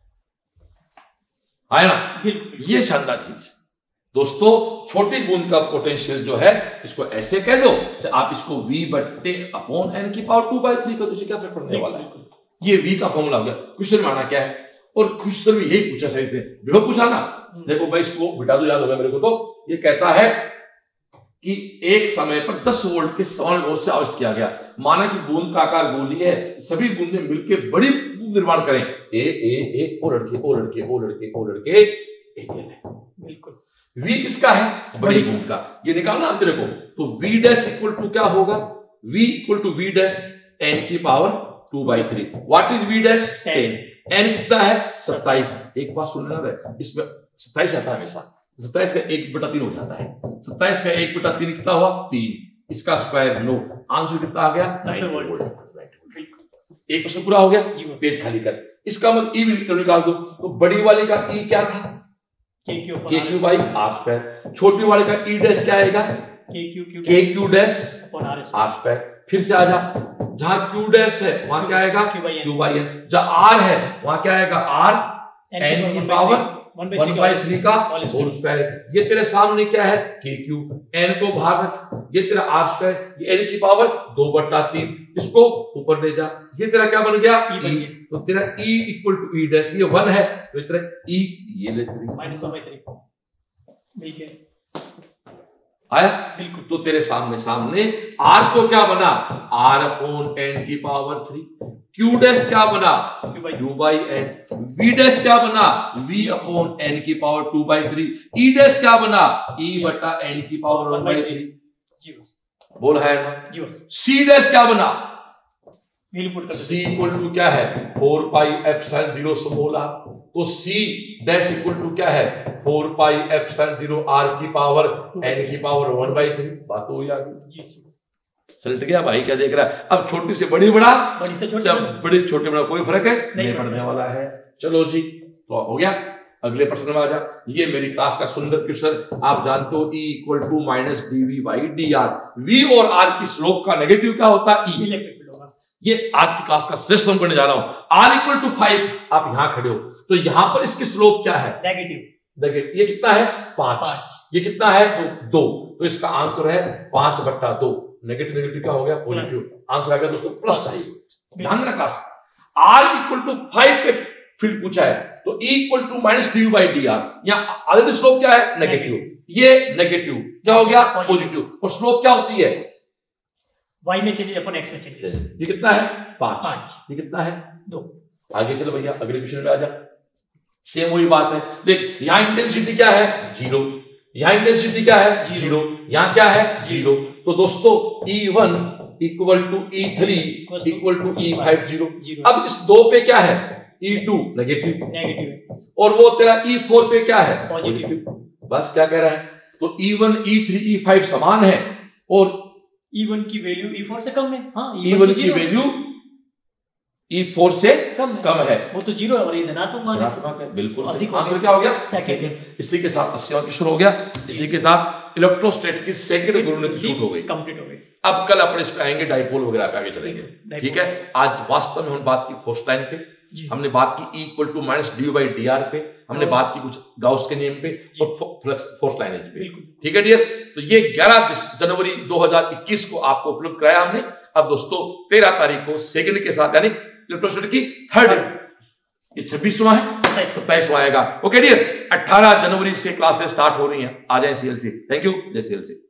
[SPEAKER 1] आया ना। ये शानदार चीज दोस्तों, छोटी बूंद का पोटेंशियल जो है इसको ऐसे कह दो, तो आप इसको v बट्टे अपॉन एन की पावर टू बाई थ्री का, तो क्या फर्क पड़ने वाला है, ये v का फॉर्मूला हो गया। क्वेश्चन में आना क्या है, और क्वेश्चन में यही पूछा सही से, देखो पूछा ना, देखो भाई इसको बिटा दो, याद होगा मेरे को। तो ये कहता है कि एक समय पर दस वोल्ट के समान वोल्ट से आविष्ट किया गया, माना कि बूंद का आकार गोलीय है, सभी बूंदें मिलकर बड़ी बूंद निर्माण करें, ए ए ए ओ लड़के ओ लड़के ओ लड़के ओ लड़के बिल्कुल। v किसका है बड़ी बूंद का, ये निकालना आप तेरे को, तो v डैश इक्वल टू क्या होगा v equal to v dash n की power two by three. What is v dash ten, n कितना है सत्ताईस। एक बात सुनना है, इसमें सत्ताईस आता है हमेशा, सत्ताईस का एक बटा तीन हो जाता है, सत्ताईस का एक बटा तीन कितना हुआ तीन, इसका स्क्वायर नौ, आंसर कितना आ गया नाइन वोल्ट। एक क्वेश्चन पूरा हो गया, पेज खाली कर। इसका मतलब ई भी निकाल दो, तो बड़ी वाले का ई क्या था के क्यू बाई आर स्क्वायर, छोटी वाले का ई डैश क्या आएगा K Q dash are square. फिर से आजा, जहां क्यू डैश है वहां क्या आएगा क्यू बाई एन, जहां आर है वहां क्या आएगा आर एन की पावर वन बाई थ्री का होल स्क्वायर। ये तेरे सामने क्या है के क्यू, एन को बाहर रख, ये तेरा आर स्क्वायर, ये एन की पावर दो बट्टा तीन, इसको ऊपर ले जा, ये तेरा क्या बन गया ई, तो तेरा E equal to E dash, ये वन है, तो तेरा E ये ले माइनस वन बाई थ्री, ठीक है। आया
[SPEAKER 2] बिल्कुल।
[SPEAKER 1] तो तेरे सामने सामने आर को क्या बना, आर अपॉन एन की पावर थ्री, क्यू डैश क्या बना, U by N, V dash क्या बना, वी अपॉन एन की power two by three, E dash क्या बना, ई बटा एन की पावर वन बाई थ्री। बोल है ना। सी डैश क्या बना, सी इक्वल टू क्या है, four pi epsilon zero small R, तो सी डैश इक्वल टू क्या है, four pi epsilon zero R की पावर एन की पावर वन बाई थ्री। बात हो गई, सलट गया भाई, क्या देख रहा है। अब छोटी से बड़ी बड़ा, बड़ी से छोटी, बड़ी से छोटे बड़ा कोई फर्क है नहीं पड़ने वाला है। चलो जी, तो हो गया। अगले प्रश्न में आ जा। ये मेरी क्लास का सुंदर क्वेश्चन, आप जानते हो, E equal to minus D V by D R. V और आर की स्लोप का नेगेटिव क्या होता है, ई। ये आज की क्लास का श्रेष्ठ हम करने जा रहा हूं। आर इक्वल टू फाइव, आप यहां खड़े हो तो यहां पर इसकी स्लोप क्या है, नेगेटिव। नेगेटिव, ये कितना है, पांच, ये कितना है, दो, दो। तो इसका आंसर है पांच बट्टा दो। नेगेटिव नेगेटिव क्या हो गया, पॉजिटिव। आंसर आ गया दोस्तों प्लस आई। ध्यान रखना class, R equal to five पे फील्ड पूछा है तो E equal to minus D by D R, यहाँ आगे स्लोप क्या है, नेगेटिव, ये नेगेटिव क्या हो गया, पॉजिटिव। और स्लोप क्या होती है,
[SPEAKER 2] y में चेंजेस अपन x में चेंजेस।
[SPEAKER 1] ये कितना है, पांच, ये कितना है, दो। आगे चलो भैया, अगले क्वेश्चन में आ जा। सेम वही बात है, देख यहाँ इंटेंसिटी क्या है, जीरो, यहाँ इंटेंसिटी क्या है, जीरो, यहाँ क्या है, जीरो। तो दोस्तों E one equal to E three equal to E five zero. अब इस दो पे क्या है, E टू नेगेटिव, नेगेटिव, और वो तेरा E फोर पे क्या है, पॉजिटिव। बस क्या कह रहा है, तो E one, E three, E five समान है और
[SPEAKER 2] E वन की वैल्यू E फोर से कम है। हाँ,
[SPEAKER 1] E वन की वैल्यू E फोर से कम है, कम है।
[SPEAKER 2] वो तो जीरो है और ये धनात्मक
[SPEAKER 1] है, बिल्कुल। आंसर क्या हो गया, सेकंड। इसी के साथ अस्सी क्वेश्चन हो गया। इसी के साथ इलेक्ट्रोस्टैटिक की सेकंड गुरुगणित शूट हो गई, कंप्लीट हो गई। अब कल अपने इस पे आएंगे डाइपोल वगैरह पे आगे चलेंगे, ठीक है। आज वास्तव में हम बात की फोर्स लाइन पे, हमने बात की E equal to minus D by D R पे, हमने बात की कुछ गाउस के नियम पे और फोर्स लाइनेज पे, ठीक है डियर। तो ये ग्यारह जनवरी दो हज़ार इक्कीस को आपको उपलब्ध कराया हमने। अब दोस्तों तेरह तारीख को सेकंड के साथ यानी इलेक्ट्रोस्टैटिक की थर्ड, ये छब्बीसवां है, सत्ताईसवां आएगा। ओके डियर, अठारह जनवरी से क्लासेस स्टार्ट हो रही हैं। आ जाए सीएलसी। थैंक यू, जय सीएलसी।